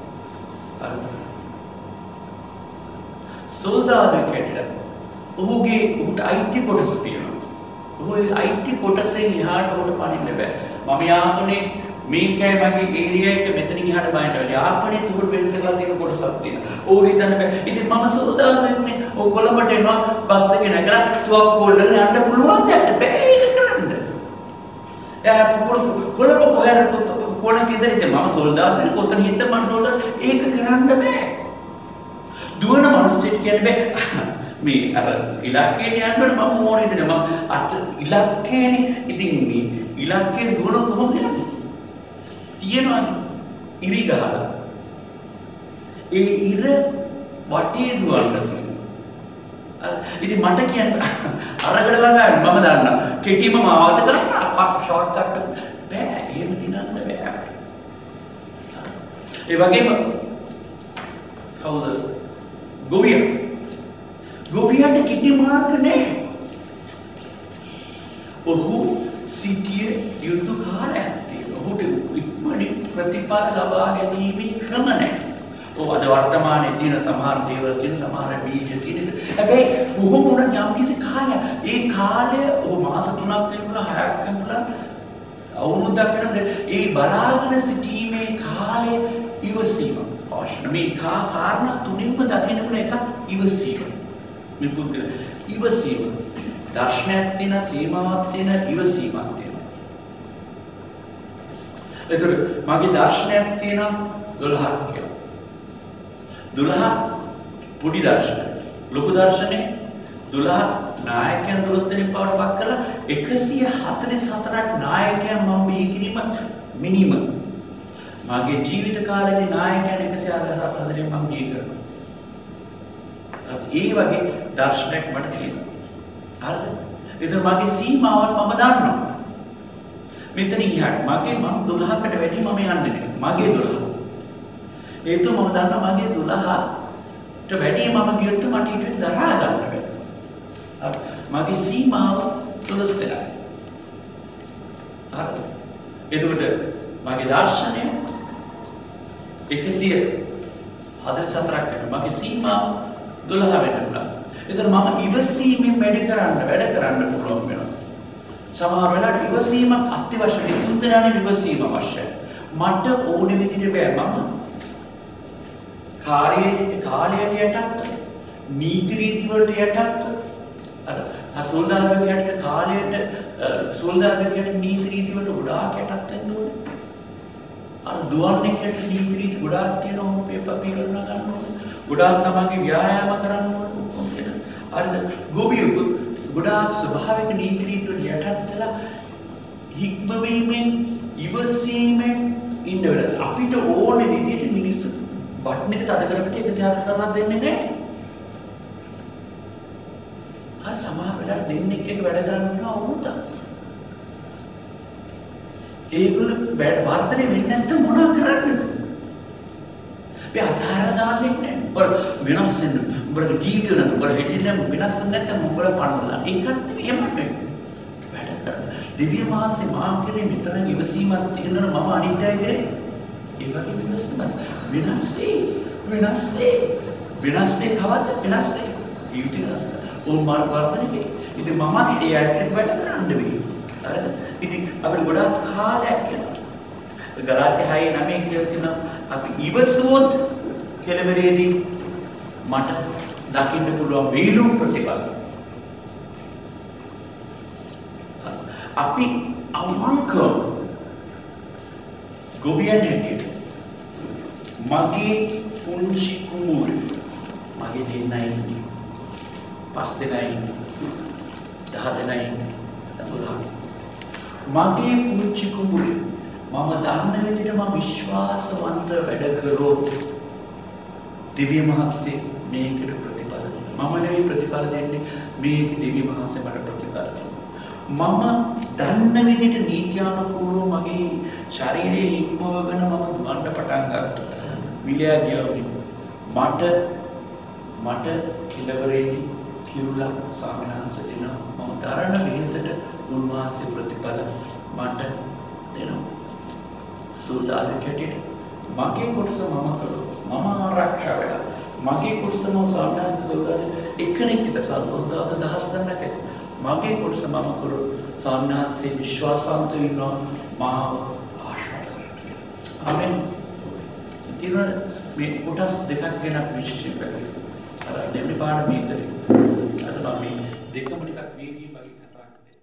සොල්දාදුවෙක් හැටියට ඔහුගේ ඔහුට අයිති කොටස තියෙනවා. ඔහුගේ අයිති කොටසෙන් එහාට ඔහුට පනින්න බෑ. මම යාපනයේ මේකයි මගේ ඒරියා එක මෙතනින් එහාට බයින්න බෑ. යාපනයේ උඩ වෙන් කරලා තියෙන කොටසක් තියෙනවා. ඕක හිතන්න බෑ. ඉතින් මම සොල්දාදුවෙක්නේ. ඔය කොළඹට එනවා බස් එකේ නැගලා තුවක්කුවල යන්න පුළුවන් දැක්ට බෑ ඒක කරන්න. එයා කොළඹ කොහෙද කොණක ඉඳලා ඉතින් මම සොල්දාදුවෙක් කොතන හිට මම සොල්දාදු ඒක කරන්න බෑ. දුවන මිනිස්සුන්ට කියන්නේ මේ අර ඉලක්කයට යන්න බෑ මම ඕනේ ඉතින් මම අත ඉලක්කේනේ ඉතින් මේ ඉලක්කේ දුවන කොහොමද යන්නේ තියනවා ඉරි ගහලා ඒ ඉර වටේ දුවන්න තියෙනවා ඉතින් මට කියන්න අරකට ළඟා මම දන්නා කෙටිම මාවත කරලා ෂෝට් කට් බෑ එහෙම දිනන්න බෑ ඒ වගේම කවුද ගොවියා ගොවියාට කිටි මාර්ග නැහැ. ඔහු සිටිය යුතු කාර්යයක් තියෙනවා. ඔහුට ඉක්මනින් ප්‍රතිඵල ලබා ගැනීමේ ක්‍රම නැහැ. ඔව් අද වර්තමානයේ තියෙන සමහර දේවල් තියෙන සමහර බීජ තියෙන. හැබැයි කොහොම වුණත් යම් කිසි කාලයක් ඒ කාලය ඔව් මාස තුනක් වෙනවා හයක් වෙනවා අවුරුද්දක් වෙනවා ඒ බලාගෙන සිටීමේ කාලය ඉවසීම. අවශ්‍ය මේ කා කාරණා තුනින්ම දකින්න පුළුවන් එකක් ඉවසීම. මේ පුදුල ඉවසීම. දර්ශනයක් තියෙන සීමාවක් තියෙන ඉවසීමක් තියෙනවා. ඒතර මගේ දර්ශනයක් තියෙනවා දොළහක් කියලා. දොළහ පොඩි දර්ශනය. ලොකු දර්ශනේ දොළහ නායකයන් දොළොස් දෙනෙක් බවට පත් කරලා එකසිය හතළිස් හතරක් නායකයන් මම බිහි කිරීම මිනිමම්. මගේ ජීවිත කාලේදී නායකයන් එකසිය හතළිස් හතර දෙනෙක් මම බිහි කරනවා. ඒ වගේ දර්ශනයක් මට තියෙනවා. හරිද? ඒතර මගේ සීමාවන් මම දන්නවා. මෙතන ඉහට මගේ මම දොළහකට වැඩි මම යන්නේ නැහැ. මගේ දොළහ. ඒත් මම දන්නවා මගේ දොළහට වැඩි මම ගියොත් මට ඊට දරා ගන්න බැහැ. හරි. මගේ සීමාව දොළොස් දෙකයි. හරි. එතකොට මගේ දර්ශනය එකසිය හතළිස් හතරක් වෙනවා. මගේ සීමාව දොළහ වෙනවා. එතන මම ඉවසීමෙන් වැඩ කරන්න වැඩ කරන්න පුළුවන් වෙනවා. සමහර වෙලාවට ඉවසීමක් අත්‍යවශ්‍යයි. තුන් දෙනානේ ඉවසීම අවශ්‍යයි. මට ඕනේ විදිහට බෑ මම කාර්යයේ කාලයට යටත් නීති රීති වලට යටත් අර අසෝල්දාර්ගයට කාලයට සෝල්දාර්ගයට නීති රීති වලට ගොඩාක් යටත් වෙන්න ඕනේ. අර දුවන්නේකට නීති රීති ගොඩාක් තියෙනවා පේපර් පීරන ගන්න ඕනේ. ගොඩාක් තමන්ගේ ව්‍යායාම කරන්න ඕනේ. අර ගෝපියක ගොඩාක් ස්වභාවික නීති රීති වලට යටත් වෙලා හික්මවීමෙන් ඉවසීමෙන් ඉන්න වෙලාව අපිට ඕනේ විදිහට මිනිස්සු බටන් එක තද කරපිට එකසිය හතළිස් හතරක් දෙන්නේ නැහැ. අර සමහර වෙලාවට දෙන්නෙක් එක වැඩ කරනවා වුණා. ඒගොල්ලෝ වර්ධනය වෙන්නේ නැත්නම් මොනවා කරන්නද? අපි අතාරලා දාන්නේ නැහැ. උඹ වෙනස් වෙන්න. උඹලගේ ජීවිතය නේද? උඹලා හිටින්න වෙනස් වෙන්න නැත්නම් උඹලා පණවලා. ඒකත් එහෙම නෙමෙයි. වැඩ කරන. දිව්‍ය මහසි මා කෙරේ විතරක් ඉවසීමක් තියෙනවා මම අනිත් අය කෙරේ ඒ වගේ ඉවසීමක් වෙනස් වෙයි. වෙනස් වෙයි. වෙනස් වෙයි කවද්ද? වෙනස් වෙයි. ජීවිතය වෙනස් කරනවා. ඕම් මාර්ග වර්ධනය වෙයි. ඉතින් මමත් ඒ අයට වැඩ කරන්න වෙයි. හරිද? ඉතින් අපිට ගොඩාක් කාලයක් යනවා. ගලාත්‍ය හය නවය කියලා තියෙනවා. අපි ඉවසුවොත් කෙලවරේදී මට දකින්න පුළුවන් වේලු ප්‍රතිඵල. අපි අවංකව ගොවියන් හැටියට මගේ පුංචි කුමුරේ මගේ දෙන්නයි පස් දෙනයි දහ දෙනයි දොළහ මගේ පුංචි කුමුරේ මම දන්න විදිහට මම විශ්වාසවන්ත වැඩ කරොත් දිව්‍ය මහත්සේ මේකට ප්‍රතිඵල දෙනවා. මම නෙවෙයි ප්‍රතිඵල දෙන්නේ මේක දිව්‍ය මහත්සේ මට ප්‍රතිඵල දෙනවා. මම දන්න විදිහට නීත්‍යානුකූලව මගේ ශරීරයේ හික්මවගෙන මම දුවන්න පටන් ගත්තා. විලයා ගියවි මට මට කෙලවරේදී කිරුලා ස්වාමීනාංශ දෙනවා. මම දරන වෙනසට උන්වහන්සේ ප්‍රතිඵල මට දෙනවා. සූදානම් කැටියට මගේ කොටස මම කළොත් මම ආරක්ෂා වෙලා මගේ කොටස මම ස්වාමීනාංශ සූදානම් එක්කෙනෙක් විතර සල්පොද්දාක දහස් ගණනක් ඇති. මගේ කොටස මම කළොත් ස්වාමීනාංශේ විශ්වාසවන්ත වෙනවා මාව ආශිර්වාද කරනවා. ආමෙන්. ඉතින් මේ කොටස් දෙකක් ගැන විශේෂයෙන් පැහැදිලි. අර දෙවෙනි පාඩම මේකේ. අර මම මේ දෙකම ටිකක් වේගී වගේ කතා කරන්නේ.